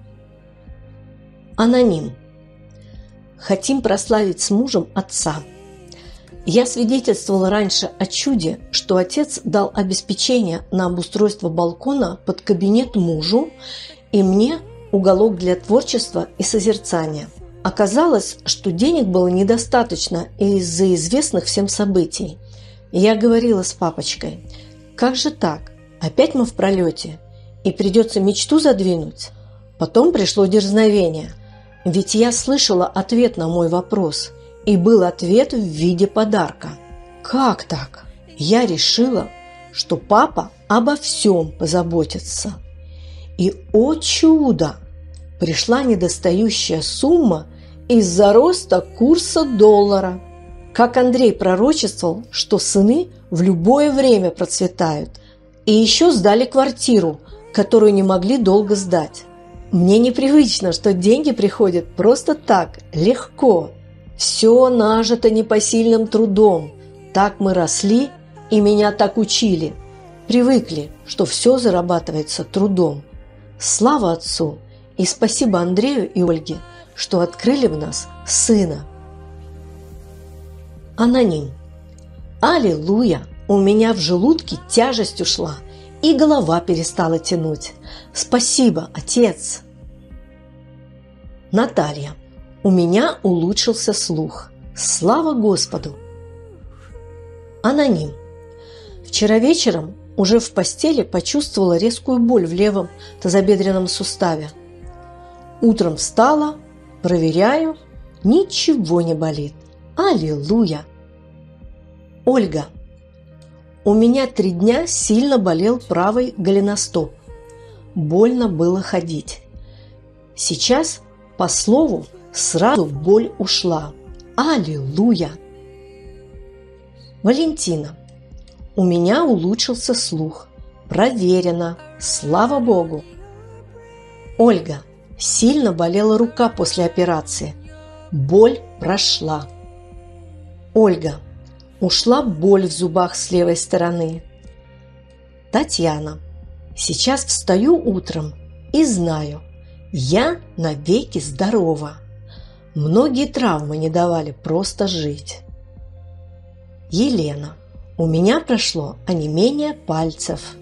S3: Аноним. Хотим прославить с мужем Отца. Я свидетельствовала раньше о чуде, что Отец дал обеспечение на обустройство балкона под кабинет мужу и мне уголок для творчества и созерцания. Оказалось, что денег было недостаточно из-за известных всем событий. Я говорила с папочкой: как же так? Опять мы в пролете, и придется мечту задвинуть? Потом пришло дерзновение, ведь я слышала ответ на мой вопрос, и был ответ в виде подарка. Как так? Я решила, что папа обо всем позаботится. И, о чудо, пришла недостающая сумма из-за роста курса доллара. Как Андрей пророчествовал, что сыны в любое время процветают. И еще сдали квартиру, которую не могли долго сдать. Мне непривычно, что деньги приходят просто так, легко. Все нажито непосильным трудом. Так мы росли, и меня так учили. Привыкли, что все зарабатывается трудом. Слава Отцу! И спасибо Андрею и Ольге, что открыли в нас сына. Аноним. Аллилуйя! У меня в желудке тяжесть ушла, и голова перестала тянуть. Спасибо, Отец! Наталья. У меня улучшился слух. Слава Господу! Аноним. Вчера вечером уже в постели почувствовала резкую боль в левом тазобедренном суставе. Утром встала, проверяю, ничего не болит. Аллилуйя! Ольга. У меня 3 дня сильно болел правый голеностоп. Больно было ходить. Сейчас, по слову, сразу боль ушла. Аллилуйя! Валентина. У меня улучшился слух. Проверено. Слава Богу! Ольга. Сильно болела рука после операции. Боль прошла. Ольга. Ушла боль в зубах с левой стороны. Татьяна. Сейчас встаю утром и знаю, я навеки здорова. Многие травмы не давали просто жить. Елена. У меня прошло онемение пальцев.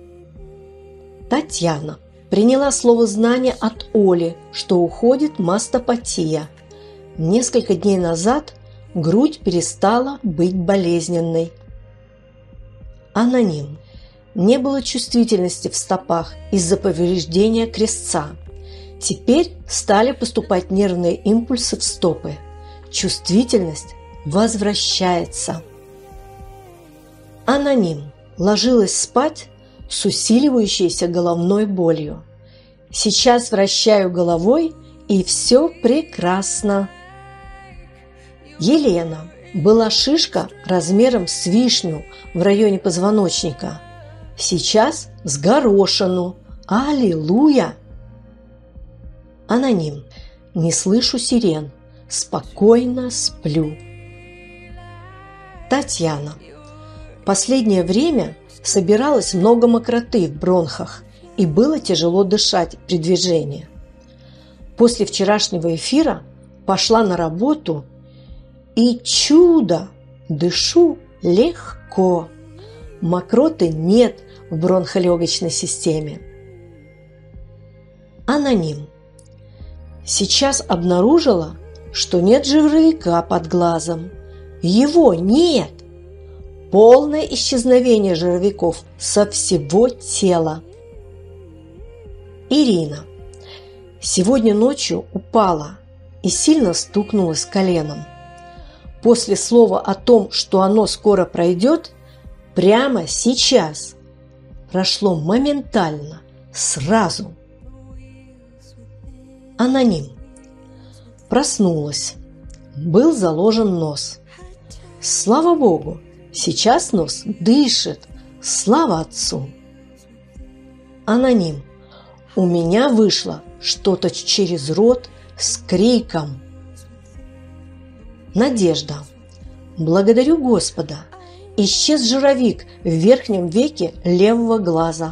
S3: Татьяна. Приняла слово знания от Оли, что уходит мастопатия. Несколько дней назад грудь перестала быть болезненной. Аноним. Не было чувствительности в стопах из-за повреждения крестца. Теперь стали поступать нервные импульсы в стопы. Чувствительность возвращается. Аноним. Ложилась спать с усиливающейся головной болью. Сейчас вращаю головой, и все прекрасно. Елена. Была шишка размером с вишню в районе позвоночника. Сейчас с горошину. Аллилуйя! Аноним. Не слышу сирен. Спокойно сплю. Татьяна. Последнее время Собиралось много мокроты в бронхах, и было тяжело дышать при движении. После вчерашнего эфира пошла на работу, и чудо! Дышу легко. Мокроты нет в бронхолегочной системе. Аноним. Сейчас обнаружила, что нет жировика под глазом. Его нет. Полное исчезновение жировиков со всего тела. Ирина. Сегодня ночью упала и сильно стукнулась коленом. После слова о том, что оно скоро пройдет, прямо сейчас прошло моментально, сразу. Аноним. Проснулась. Был заложен нос. Слава Богу, сейчас нос дышит. Слава Отцу. Аноним. У меня вышло что-то через рот с криком. Надежда. Благодарю Господа. Исчез жировик в верхнем веке левого глаза.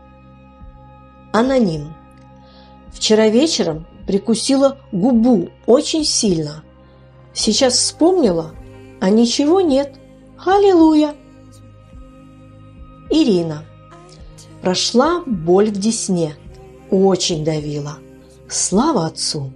S3: Аноним. Вчера вечером прикусила губу очень сильно. Сейчас вспомнила, а ничего нет. Аллилуйя. Ирина. Прошла боль в десне. Очень давила. Слава Отцу.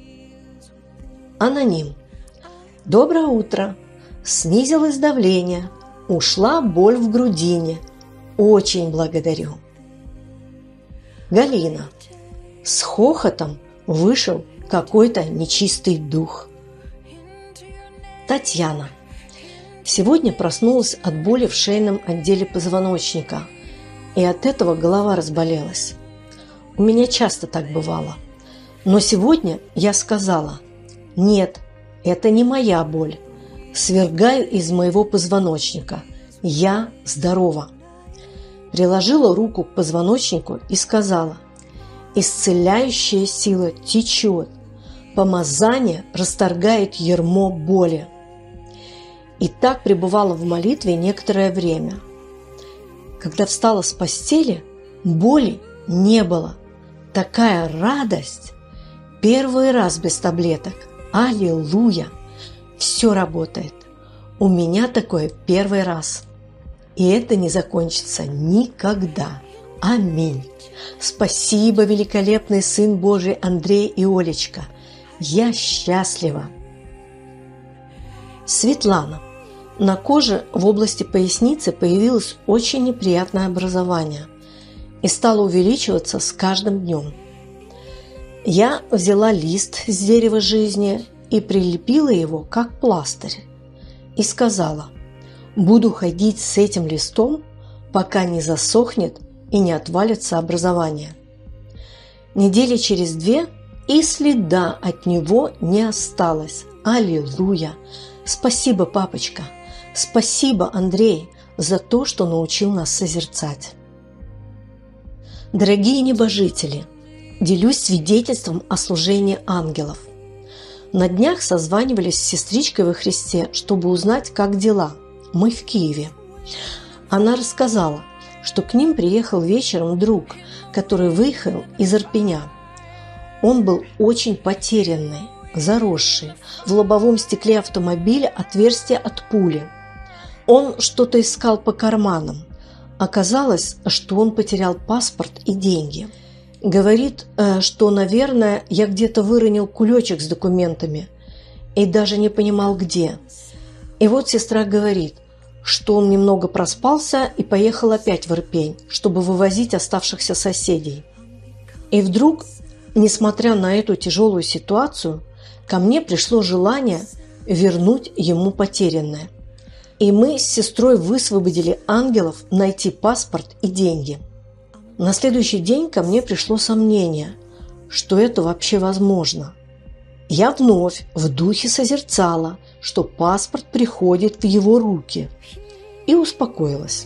S3: Аноним. Доброе утро. Снизилось давление. Ушла боль в грудине. Очень благодарю. Галина. С хохотом вышел какой-то нечистый дух. Татьяна. Сегодня проснулась от боли в шейном отделе позвоночника, и от этого голова разболелась. У меня часто так бывало. Но сегодня я сказала: нет, это не моя боль. Свергаю из моего позвоночника. Я здорова. Приложила руку к позвоночнику и сказала: исцеляющая сила течет. Помазание расторгает ярмо боли. И так пребывала в молитве некоторое время. Когда встала с постели, боли не было. Такая радость! Первый раз без таблеток. Аллилуйя! Все работает. У меня такое первый раз. И это не закончится никогда. Аминь. Спасибо, великолепный Сын Божий Андрей и Олечка. Я счастлива. Светлана. На коже в области поясницы появилось очень неприятное образование и стало увеличиваться с каждым днем. Я взяла лист с дерева жизни и прилепила его как пластырь и сказала: буду ходить с этим листом, пока не засохнет и не отвалится образование. Недели через 2 и следа от него не осталось. Аллилуйя! Спасибо, папочка! Спасибо, Андрей, за то, что научил нас созерцать. Дорогие небожители, делюсь свидетельством о служении ангелов. На днях созванивались с сестричкой во Христе, чтобы узнать, как дела. Мы в Киеве. Она рассказала, что к ним приехал вечером друг, который выехал из Ирпеня. Он был очень потерянный, заросший. В лобовом стекле автомобиля отверстие от пули. Он что-то искал по карманам. Оказалось, что он потерял паспорт и деньги. Говорит, что, наверное, я где-то выронил кулечек с документами и даже не понимал, где. И вот сестра говорит, что он немного проспался и поехал опять в Ирпень, чтобы вывозить оставшихся соседей. И вдруг, несмотря на эту тяжелую ситуацию, ко мне пришло желание вернуть ему потерянное. И мы с сестрой высвободили ангелов найти паспорт и деньги. На следующий день ко мне пришло сомнение, что это вообще возможно. Я вновь в духе созерцала, что паспорт приходит в его руки, и успокоилась.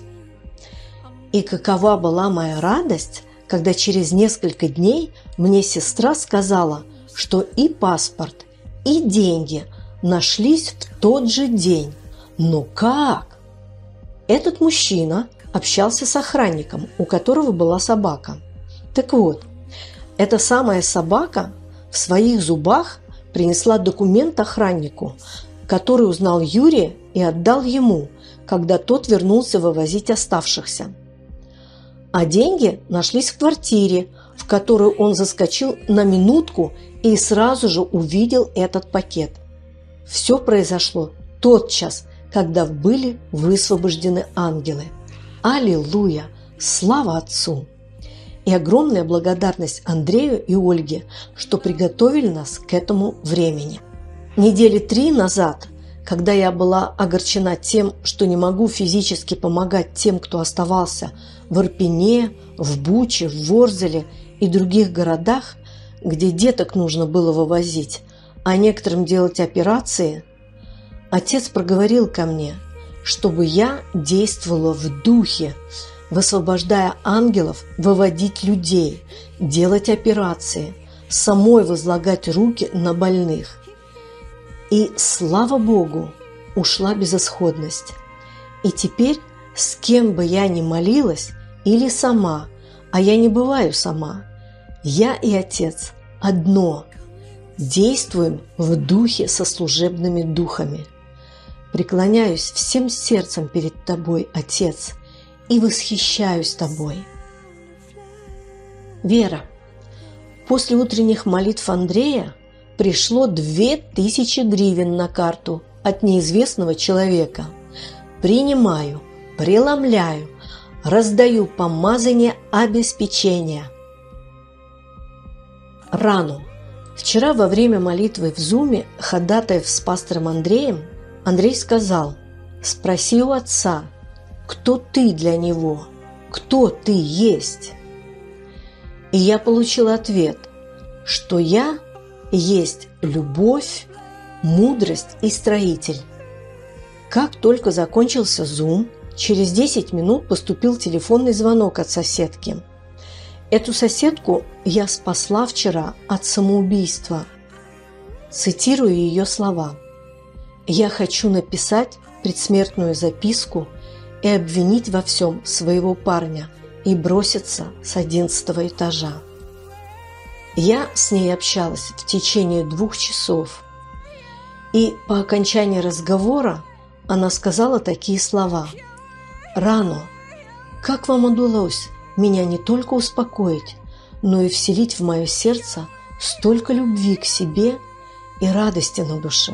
S3: И какова была моя радость, когда через несколько дней мне сестра сказала, что и паспорт, и деньги нашлись в тот же день. Но как? Этот мужчина общался с охранником, у которого была собака. Так вот, эта самая собака в своих зубах принесла документ охраннику, который узнал Юрия и отдал ему, когда тот вернулся вывозить оставшихся. А деньги нашлись в квартире, в которую он заскочил на минутку и сразу же увидел этот пакет. Все произошло тотчас, когда были высвобождены ангелы. Аллилуйя! Слава Отцу! И огромная благодарность Андрею и Ольге, что приготовили нас к этому времени. Недели 3 назад, когда я была огорчена тем, что не могу физически помогать тем, кто оставался в Ирпене, в Буче, в Ворзеле и других городах, где деток нужно было вывозить, а некоторым делать операции, Отец проговорил ко мне, чтобы я действовала в духе, высвобождая ангелов, выводить людей, делать операции, самой возлагать руки на больных. И, слава Богу, ушла безысходность. И теперь, с кем бы я ни молилась, или сама, а я не бываю сама, я и Отец одно, действуем в духе со служебными духами. Преклоняюсь всем сердцем перед Тобой, Отец, и восхищаюсь Тобой. Вера. После утренних молитв Андрея пришло 2000 гривен на карту от неизвестного человека. Принимаю, преломляю, раздаю помазание обеспечения. Рану. Вчера во время молитвы в Зуме, ходатаев с пастором Андреем, Андрей сказал: «Спроси у Отца, кто ты для него, кто ты есть». И я получил ответ, что я есть любовь, мудрость и строитель. Как только закончился Zoom, через 10 минут поступил телефонный звонок от соседки. Эту соседку я спасла вчера от самоубийства. Цитирую ее слова. «Я хочу написать предсмертную записку и обвинить во всем своего парня и броситься с 11-го этажа». Я с ней общалась в течение 2 часов. И по окончании разговора она сказала такие слова: «Рано, как вам удалось меня не только успокоить, но и вселить в мое сердце столько любви к себе и радости на душе.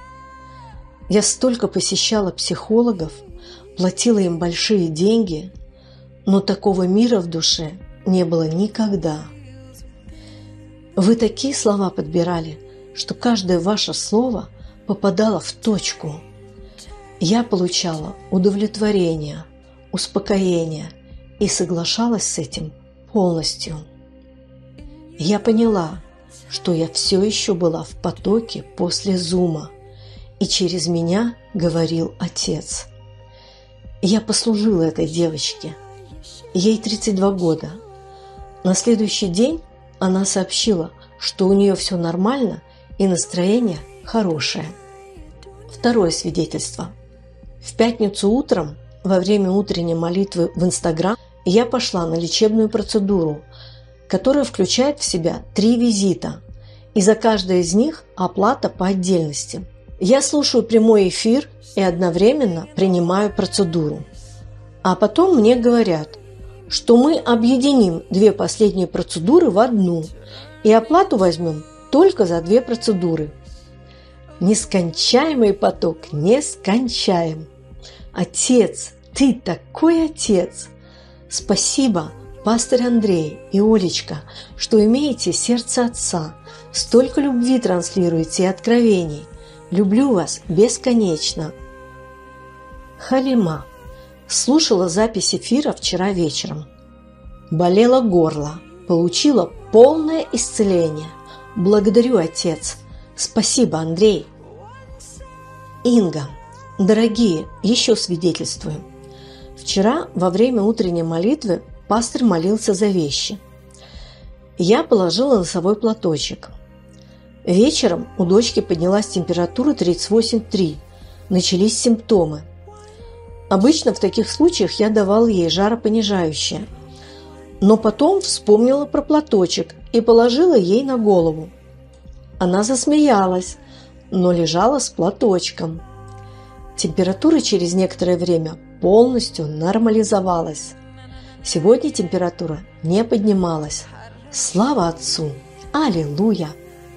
S3: Я столько посещала психологов, платила им большие деньги, но такого мира в душе не было никогда. Вы такие слова подбирали, что каждое ваше слово попадало в точку. Я получала удовлетворение, успокоение и соглашалась с этим полностью. Я поняла, что я все еще была в потоке после Зума, и через меня говорил Отец. Я послужила этой девочке. Ей 32 года. На следующий день она сообщила, что у нее все нормально и настроение хорошее. Второе свидетельство. В пятницу утром, во время утренней молитвы в Инстаграм, я пошла на лечебную процедуру, которая включает в себя 3 визита, и за каждое из них оплата по отдельности. Я слушаю прямой эфир и одновременно принимаю процедуру. А потом мне говорят, что мы объединим 2 последние процедуры в одну и оплату возьмем только за 2 процедуры. Нескончаемый поток, нескончаем. Отец, ты такой Отец! Спасибо, пастор Андрей и Олечка, что имеете сердце Отца, столько любви транслируете и откровений. Люблю вас бесконечно. Халима. Слушала запись эфира вчера вечером. Болело горло, получила полное исцеление. Благодарю, Отец. Спасибо, Андрей. Инга. Дорогие, еще свидетельствую. Вчера во время утренней молитвы пастор молился за вещи. Я положила носовой платочек. Вечером у дочки поднялась температура 38,3. Начались симптомы. Обычно в таких случаях я давал ей жаропонижающее, но потом вспомнила про платочек и положила ей на голову. Она засмеялась, но лежала с платочком. Температура через некоторое время полностью нормализовалась. Сегодня температура не поднималась. Слава Отцу! Аллилуйя!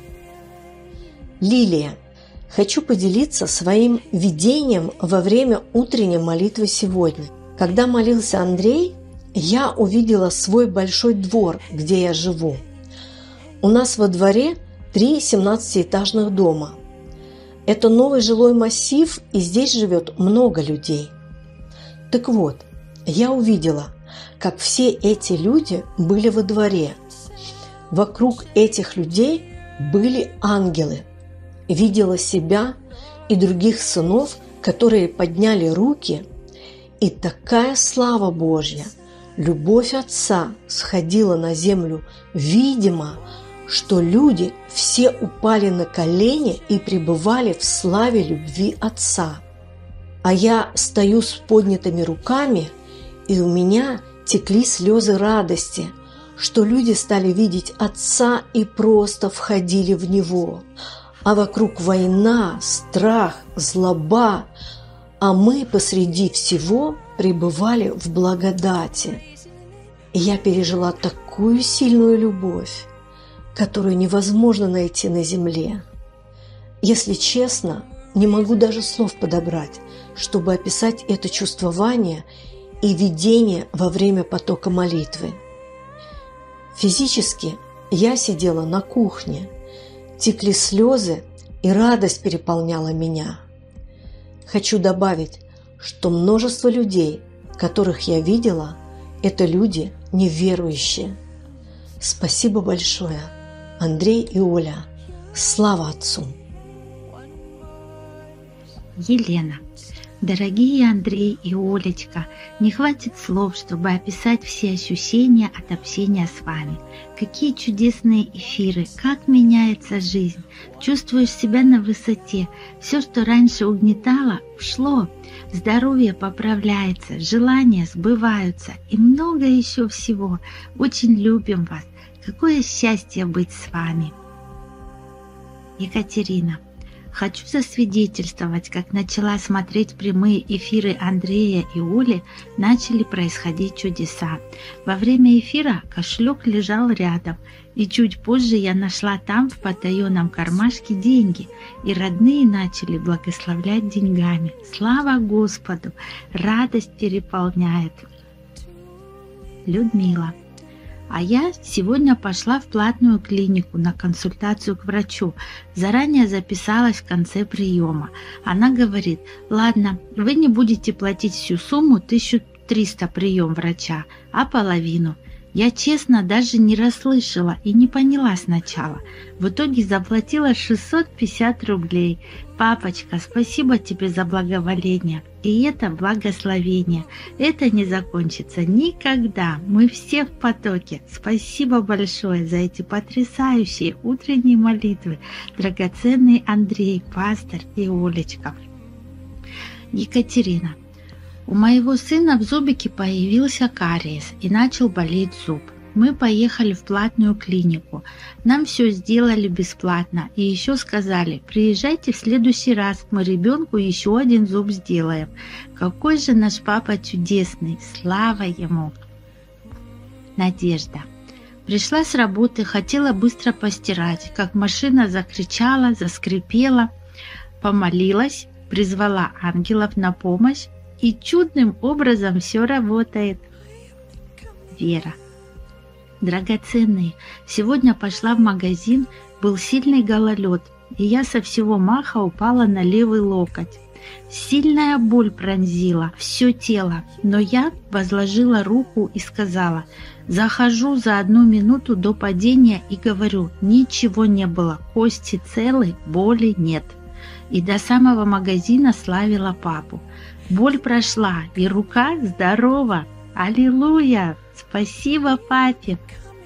S3: Лилия. Хочу поделиться своим видением во время утренней молитвы сегодня. Когда молился Андрей, я увидела свой большой двор, где я живу. У нас во дворе 3 17-этажных дома. Это новый жилой массив, и здесь живет много людей. Так вот, я увидела, как все эти люди были во дворе. Вокруг этих людей были ангелы. Видела себя и других сынов, которые подняли руки, и такая слава Божья, любовь Отца сходила на землю, видимо, что люди все упали на колени и пребывали в славе любви Отца. А я стою с поднятыми руками, и у меня текли слезы радости, что люди стали видеть Отца и просто входили в Него. А вокруг война, страх, злоба, а мы посреди всего пребывали в благодати. И я пережила такую сильную любовь, которую невозможно найти на земле. Если честно, не могу даже слов подобрать, чтобы описать это чувствование и видение во время потока молитвы. Физически я сидела на кухне, текли слезы, и радость переполняла меня. Хочу добавить, что множество людей, которых я видела, это люди неверующие. Спасибо большое, Андрей и Оля. Слава Отцу!
S4: Елена. Дорогие Андрей и Олечка, не хватит слов, чтобы описать все ощущения от общения с вами. Какие чудесные эфиры, как меняется жизнь. Чувствуешь себя на высоте. Все, что раньше угнетало, ушло. Здоровье поправляется, желания сбываются и много еще всего. Очень любим вас. Какое счастье быть с вами. Екатерина. Хочу засвидетельствовать, как начала смотреть прямые эфиры Андрея и Оли, начали происходить чудеса. Во время эфира кошелек лежал рядом, и чуть позже я нашла там в потаенном кармашке деньги, и родные начали благословлять деньгами. Слава Господу! Радость переполняет. Людмила. А я сегодня пошла в платную клинику на консультацию к врачу. Заранее записалась в конце приема. Она говорит: ладно, вы не будете платить всю сумму 1300 прием врача, а половину. Я честно даже не расслышала и не поняла сначала. В итоге заплатила 650 рублей. Папочка, спасибо тебе за благоволение. И это благословение. Это не закончится никогда. Мы все в потоке. Спасибо большое за эти потрясающие утренние молитвы. Драгоценный Андрей, пастор и Олечка. Екатерина. У моего сына в зубике появился кариес и начал болеть зуб. Мы поехали в платную клинику. Нам все сделали бесплатно и еще сказали: приезжайте в следующий раз, мы ребенку еще один зуб сделаем. Какой же наш папа чудесный, слава ему! Надежда. Пришла с работы, хотела быстро постирать, как машина закричала, заскрипела, помолилась, призвала ангелов на помощь, и чудным образом все работает. Вера. Драгоценные, сегодня пошла в магазин, был сильный гололед, и я со всего маха упала на левый локоть. Сильная боль пронзила все тело, но я возложила руку и сказала: захожу за 1 минуту до падения и говорю: ничего не было, кости целы, боли нет. И до самого магазина славила папу. Боль прошла, и рука здорова. Аллилуйя! Спасибо папе!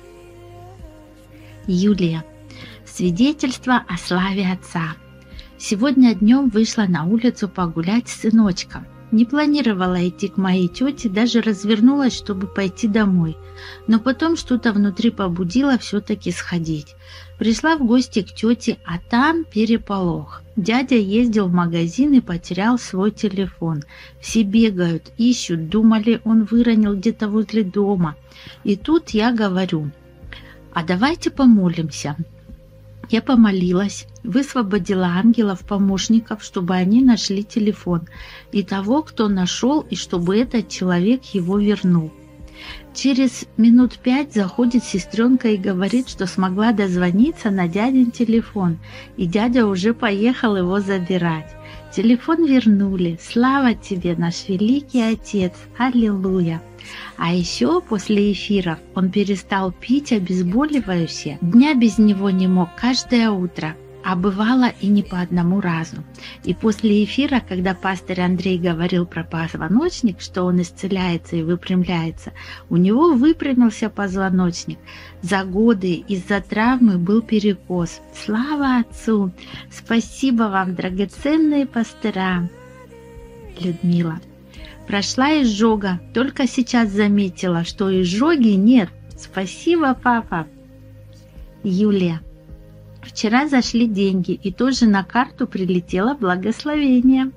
S4: Юлия. Свидетельство о славе Отца. Сегодня днем вышла на улицу погулять с сыночком. Не планировала идти к моей тете, даже развернулась, чтобы пойти домой. Но потом что-то внутри побудило все-таки сходить. Пришла в гости к тете, а там переполох. Дядя ездил в магазин и потерял свой телефон. Все бегают, ищут, думали, он выронил где-то возле дома. И тут я говорю: а давайте помолимся. Я помолилась, высвободила ангелов-помощников, чтобы они нашли телефон, и того, кто нашел, и чтобы этот человек его вернул. Через минут 5 заходит сестренка и говорит, что смогла дозвониться на дядин телефон, и дядя уже поехал его забирать. Телефон вернули. Слава тебе, наш великий Отец! Аллилуйя! А еще после эфиров он перестал пить обезболивающее. Дня без него не мог каждое утро, а бывало и не по одному разу. И после эфира, когда пастор Андрей говорил про позвоночник, что он исцеляется и выпрямляется, у него выпрямился позвоночник. За годы из-за травмы был перекос. Слава Отцу! Спасибо вам, драгоценные пастыра! Людмила. Прошла изжога, только сейчас заметила, что изжоги нет. Спасибо, папа. Юлия. Вчера зашли деньги, и тоже на карту прилетело благословение.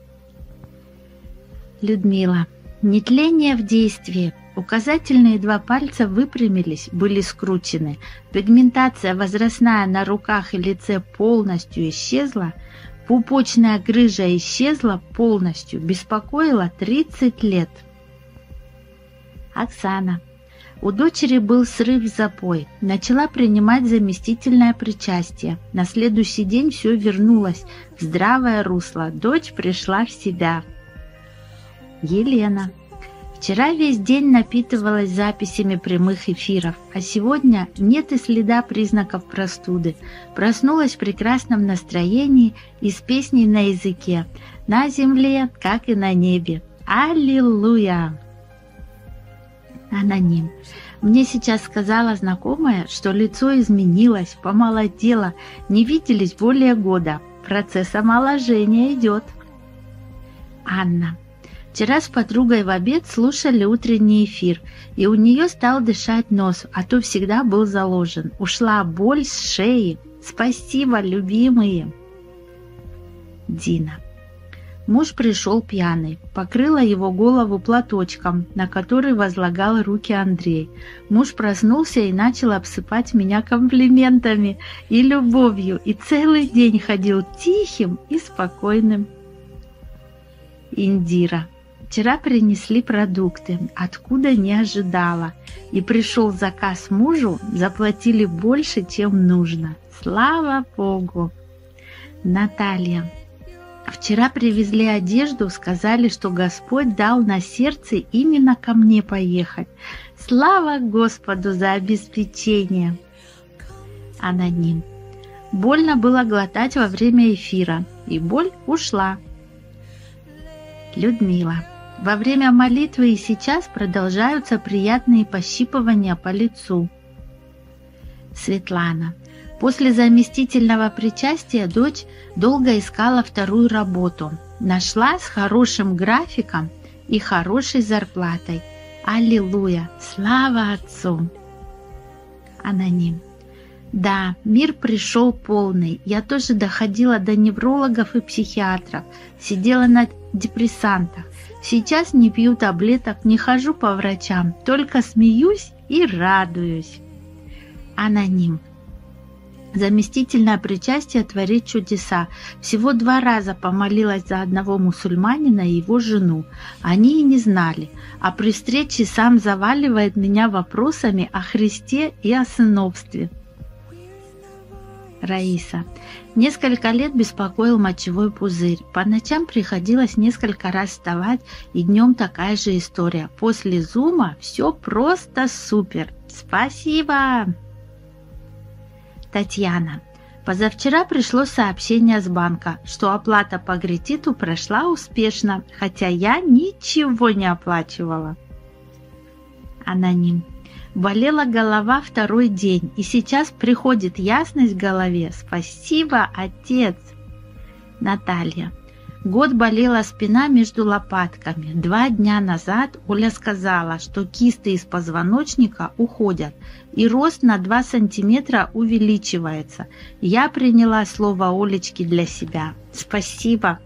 S4: Людмила. Нетление в действии. Указательные 2 пальца выпрямились, были скручены. Пигментация возрастная на руках и лице полностью исчезла. Пупочная грыжа исчезла полностью, беспокоила 30 лет. Оксана. У дочери был срыв в запой. Начала принимать заместительное причастие. На следующий день все вернулось в здравое русло. Дочь пришла в себя. Елена. Вчера весь день напитывалась записями прямых эфиров, а сегодня нет и следа признаков простуды. Проснулась в прекрасном настроении и с песней на языке. На земле, как и на небе. Аллилуйя! Аноним. Мне сейчас сказала знакомая, что лицо изменилось, помолодело, не виделись более года. Процесс омоложения идет. Анна. Вчера с подругой в обед слушали утренний эфир, и у нее стал дышать нос, а то всегда был заложен. Ушла боль с шеи. Спасибо, любимые. Дина. Муж пришел пьяный, покрыла его голову платочком, на который возлагал руки Андрей. Муж проснулся и начал обсыпать меня комплиментами и любовью, и целый день ходил тихим и спокойным. Индира. Вчера принесли продукты, откуда не ожидала, и пришел заказ мужу, заплатили больше, чем нужно. Слава Богу! Наталья. Вчера привезли одежду, сказали, что Господь дал на сердце именно ко мне поехать. Слава Господу за обеспечение! Аноним. Больно было глотать во время эфира, и боль ушла. Людмила. Во время молитвы и сейчас продолжаются приятные пощипывания по лицу. Светлана. После заместительного причастия дочь долго искала вторую работу. Нашла с хорошим графиком и хорошей зарплатой. Аллилуйя! Слава Отцу! Аноним. Да, мир пришел полный. Я тоже доходила до неврологов и психиатров. Сидела на депрессантах. Сейчас не пью таблеток, не хожу по врачам. Только смеюсь и радуюсь. Аноним. Заместительное причастие творит чудеса. Всего 2 раза помолилась за одного мусульманина и его жену. Они и не знали. А при встрече сам заваливает меня вопросами о Христе и о сыновстве. Раиса. Несколько лет беспокоил мочевой пузырь. По ночам приходилось несколько раз вставать, и днем такая же история. После зума все просто супер. Спасибо! Татьяна. Позавчера пришло сообщение с банка, что оплата по кредиту прошла успешно, хотя я ничего не оплачивала. Аноним. Болела голова 2-й день, и сейчас приходит ясность в голове. Спасибо, Отец. Наталья. Год болела спина между лопатками. 2 дня назад Оля сказала, что кисты из позвоночника уходят, и рост на 2 сантиметра увеличивается. Я приняла слово Олечки для себя. Спасибо.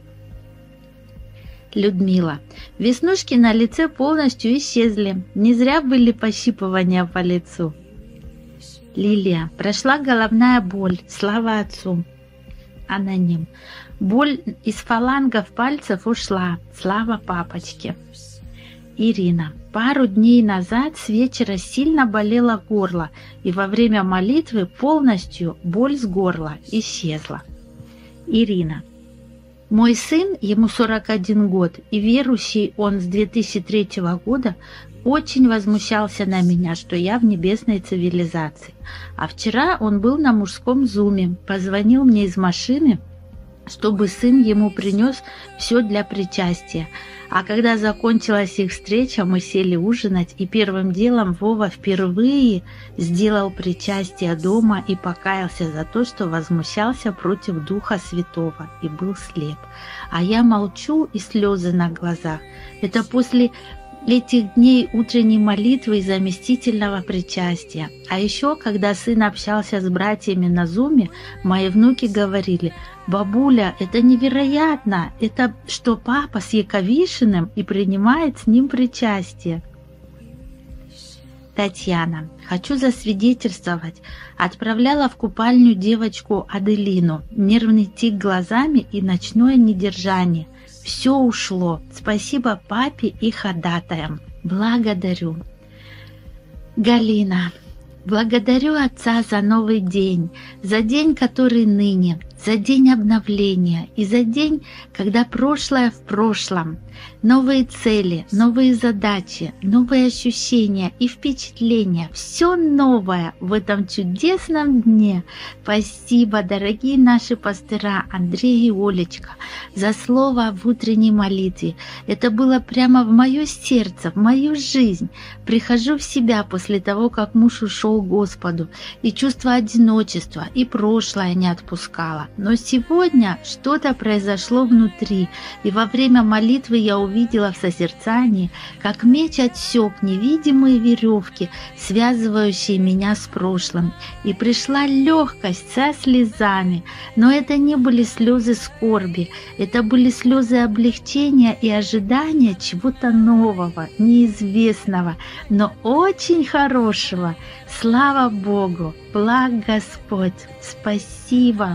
S4: Людмила. Веснушки на лице полностью исчезли. Не зря были пощипывания по лицу. Лилия. Прошла головная боль. Слава отцу. Аноним. Боль из фалангов пальцев ушла. Слава папочке. Ирина. Пару дней назад с вечера сильно болело горло, и во время молитвы полностью боль с горла исчезла. Ирина. Мой сын, ему 41 год, и верующий он с 2003 года, очень возмущался на меня, что я в небесной цивилизации. А вчера он был на мужском зуме, позвонил мне из машины, чтобы сын ему принес все для причастия. А когда закончилась их встреча, мы сели ужинать, и первым делом Вова впервые сделал причастие дома и покаялся за то, что возмущался против Духа Святого и был слеп. А я молчу, и слезы на глазах. Это после этих дней утренней молитвы и заместительного причастия. А еще, когда сын общался с братьями на зуме, мои внуки говорили: «Бабуля, это невероятно! Это что папа с Яковишиным и принимает с ним причастие». Татьяна. Хочу засвидетельствовать. Отправляла в купальню девочку Аделину. Нервный тик глазами и ночное недержание. Все ушло. Спасибо папе и ходатаям. Благодарю. Галина. Благодарю Отца за новый день, за день, который ныне, за день обновления и за день, когда прошлое в прошлом. Новые цели, новые задачи, новые ощущения и впечатления. Все новое в этом чудесном дне. Спасибо, дорогие наши пастыра Андрей и Олечка, за слово в утренней молитве. Это было прямо в мое сердце, в мою жизнь. Прихожу в себя после того, как муж ушел к Господу, и чувство одиночества, и прошлое не отпускало. Но сегодня что-то произошло внутри, и во время молитвы я увидела в созерцании, как меч отсек невидимые веревки, связывающие меня с прошлым, и пришла легкость со слезами. Но это не были слезы скорби, это были слезы облегчения и ожидания чего-то нового, неизвестного, но очень хорошего. Слава Богу! Благ Господь! Спасибо!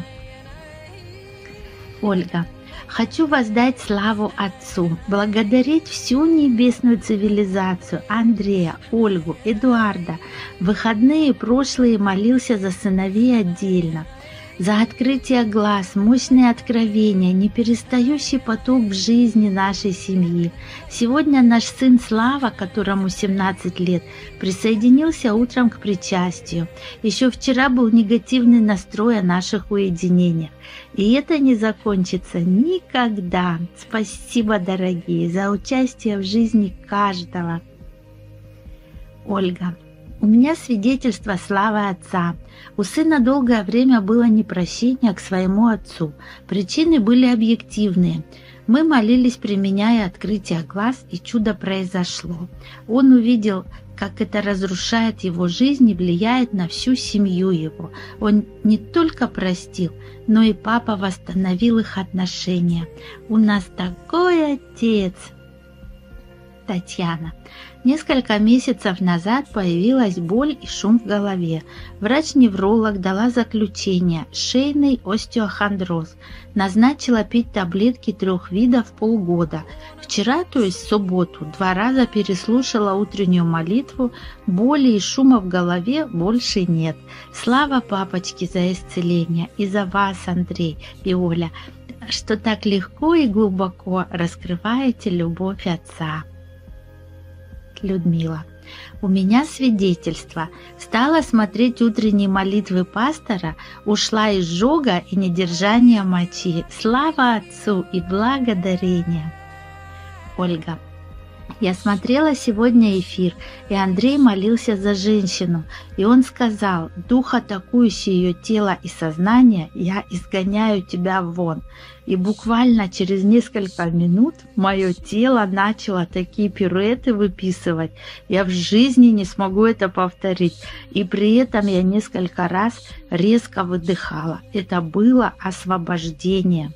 S4: Ольга. Хочу воздать славу Отцу, благодарить всю небесную цивилизацию, Андрея, Ольгу, Эдуарда. В выходные прошлые молился за сыновей отдельно, за открытие глаз, мощные откровения, неперестающий поток в жизни нашей семьи. Сегодня наш сын Слава, которому 17 лет, присоединился утром к причастию. Еще вчера был негативный настрой о наших уединениях. И это не закончится никогда. Спасибо, дорогие, за участие в жизни каждого. Ольга. У меня свидетельство славы Отца. У сына долгое время было непрощение к своему отцу. Причины были объективные. Мы молились, применяя открытие глаз, и чудо произошло. Он увидел, как это разрушает его жизнь и влияет на всю семью его. Он не только простил, но и папа восстановил их отношения. У нас такой отец. Татьяна. Несколько месяцев назад появилась боль и шум в голове. Врач-невролог дала заключение – шейный остеохондроз. Назначила пить таблетки 3 видов полгода. Вчера, то есть в субботу, 2 раза переслушала утреннюю молитву. Боли и шума в голове больше нет. Слава папочке за исцеление и за вас, Андрей и Оля, что так легко и глубоко раскрываете любовь Отца. Людмила. У меня свидетельство. Стала смотреть утренние молитвы пастора, ушла изжога и недержание мочи. Слава Отцу и благодарение. Ольга. Я смотрела сегодня эфир, и Андрей молился за женщину, и он сказал: «Дух, атакующий ее тело и сознание, я изгоняю тебя вон». И буквально через несколько минут мое тело начало такие пируэты выписывать. Я в жизни не смогу это повторить. И при этом я несколько раз резко выдыхала. Это было освобождение.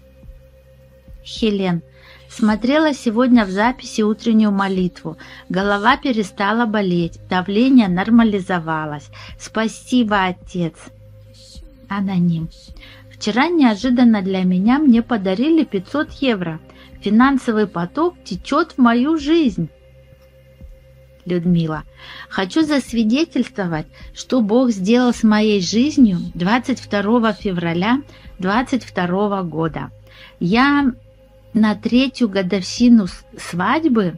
S4: Хелен. Смотрела сегодня в записи утреннюю молитву. Голова перестала болеть, давление нормализовалось. Спасибо, Отец. Аноним. Вчера неожиданно для меня мне подарили 500 евро. Финансовый поток течет в мою жизнь. Людмила. Хочу засвидетельствовать, что Бог сделал с моей жизнью 22 февраля 2022 года. Я на 3-ю годовщину свадьбы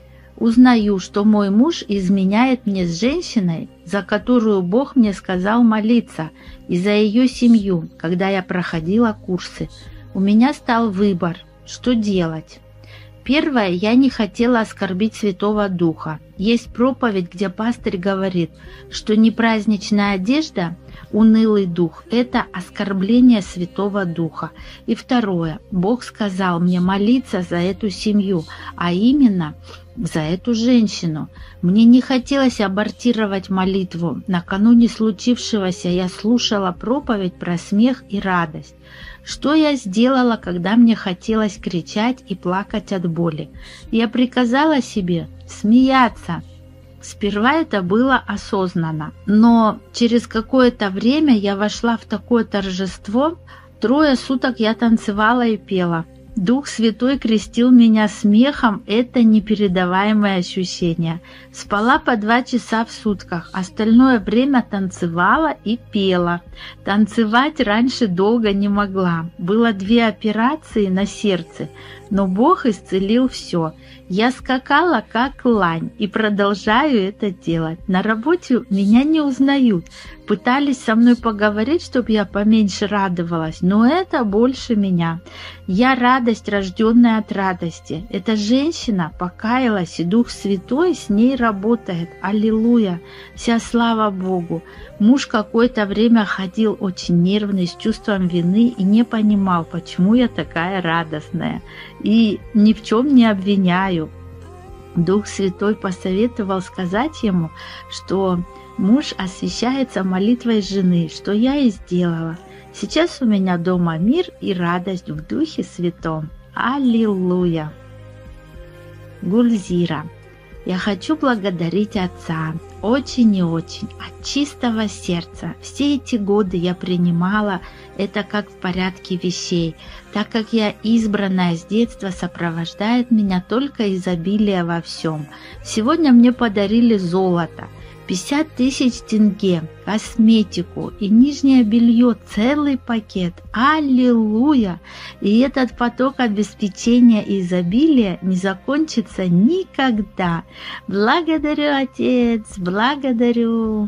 S4: узнаю, что мой муж изменяет мне с женщиной, за которую Бог мне сказал молиться, и за ее семью, когда я проходила курсы. У меня стал выбор, что делать. Первое, я не хотела оскорбить Святого Духа. Есть проповедь, где пастырь говорит, что непраздничная одежда, унылый дух – это оскорбление Святого Духа. И второе, Бог сказал мне молиться за эту семью, а именно за эту женщину. Мне не хотелось абортировать молитву. Накануне случившегося я слушала проповедь про смех и радость. Что я сделала, когда мне хотелось кричать и плакать от боли? Я приказала себе смеяться. Сперва это было осознанно, но через какое-то время я вошла в такое торжество. 3 суток я танцевала и пела. Дух Святой крестил меня смехом, это непередаваемое ощущение. Спала по 2 часа в сутках, остальное время танцевала и пела. Танцевать раньше долго не могла. Было 2 операции на сердце, но Бог исцелил все. Я скакала как лань и продолжаю это делать. На работе меня не узнают. Пытались со мной поговорить, чтобы я поменьше радовалась, но это больше меня. Я радость, рожденная от радости. Эта женщина покаялась, и Дух Святой с ней работает. Аллилуйя! Вся слава Богу! Муж какое-то время ходил очень нервный, с чувством вины и не понимал, почему я такая радостная. И ни в чем не обвиняю. Дух Святой посоветовал сказать ему, что муж освящается молитвой жены, что я и сделала. Сейчас у меня дома мир и радость в Духе Святом. Аллилуйя! Гульзира. Я хочу благодарить Отца, очень и очень, от чистого сердца. Все эти годы я принимала это как в порядке вещей, так как я избранная с детства, сопровождает меня только изобилие во всем. Сегодня мне подарили золото, 50 000 тенге, косметику и нижнее белье, целый пакет. Аллилуйя! И этот поток обеспечения и изобилия не закончится никогда. Благодарю, Отец, благодарю.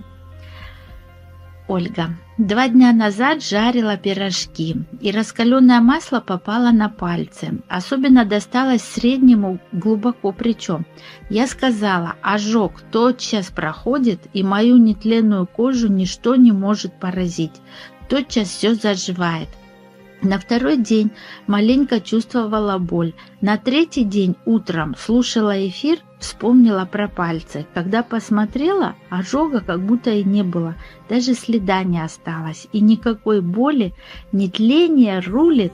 S4: Ольга. 2 дня назад жарила пирожки, и раскаленное масло попало на пальцы. Особенно досталось среднему, глубоко причем. Я сказала, ожог тотчас проходит, и мою нетленную кожу ничто не может поразить. Тотчас все заживает. На 2-й день маленько чувствовала боль. На 3-й день утром слушала эфир, вспомнила про пальцы. Когда посмотрела, ожога как будто и не было, даже следа не осталось. И никакой боли, нетление рулит.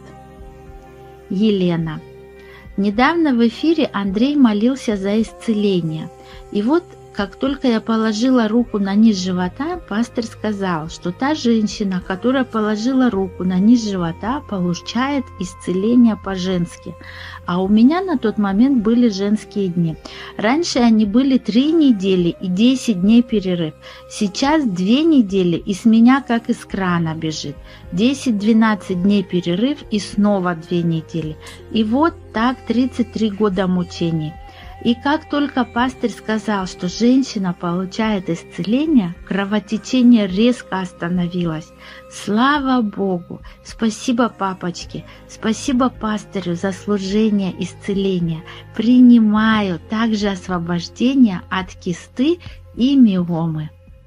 S4: Елена. Недавно в эфире Андрей молился за исцеление. И вот, как только я положила руку на низ живота, пастор сказал, что та женщина, которая положила руку на низ живота, получает исцеление по-женски. А у меня на тот момент были женские дни. Раньше они были 3 недели и 10 дней перерыв. Сейчас 2 недели и с меня как из крана бежит. 10-12 дней перерыв и снова 2 недели. И вот так 33 года мучений. И как только пастырь сказал, что женщина получает исцеление, кровотечение резко остановилось. Слава Богу! Спасибо папочке, спасибо пастырю за служение исцеления. Принимаю также освобождение от кисты и миомы.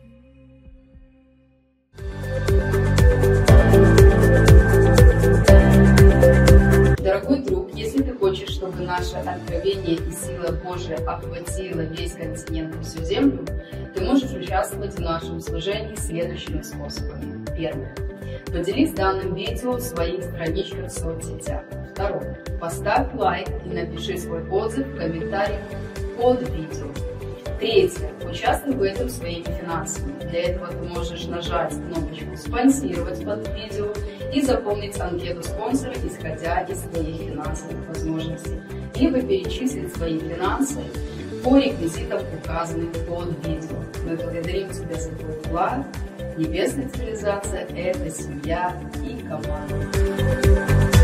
S5: Дорогой друг, если ты хочешь, чтобы наше откровение и сила Божия охватила весь континент и всю землю, ты можешь участвовать в нашем служении следующими способами. Первое. Поделись данным видео в своих страничках в соцсетях. Второе. Поставь лайк и напиши свой отзыв в комментариях под видео. Третье. Участвуй в этом своими финансами. Для этого ты можешь нажать кнопочку «Спонсировать» под видео и заполнить анкету спонсора, исходя из своих финансовых возможностей, либо перечислить свои финансы по реквизитам, указанным под видео. Мы благодарим тебя за твой вклад. Небесная цивилизация – это семья и команда.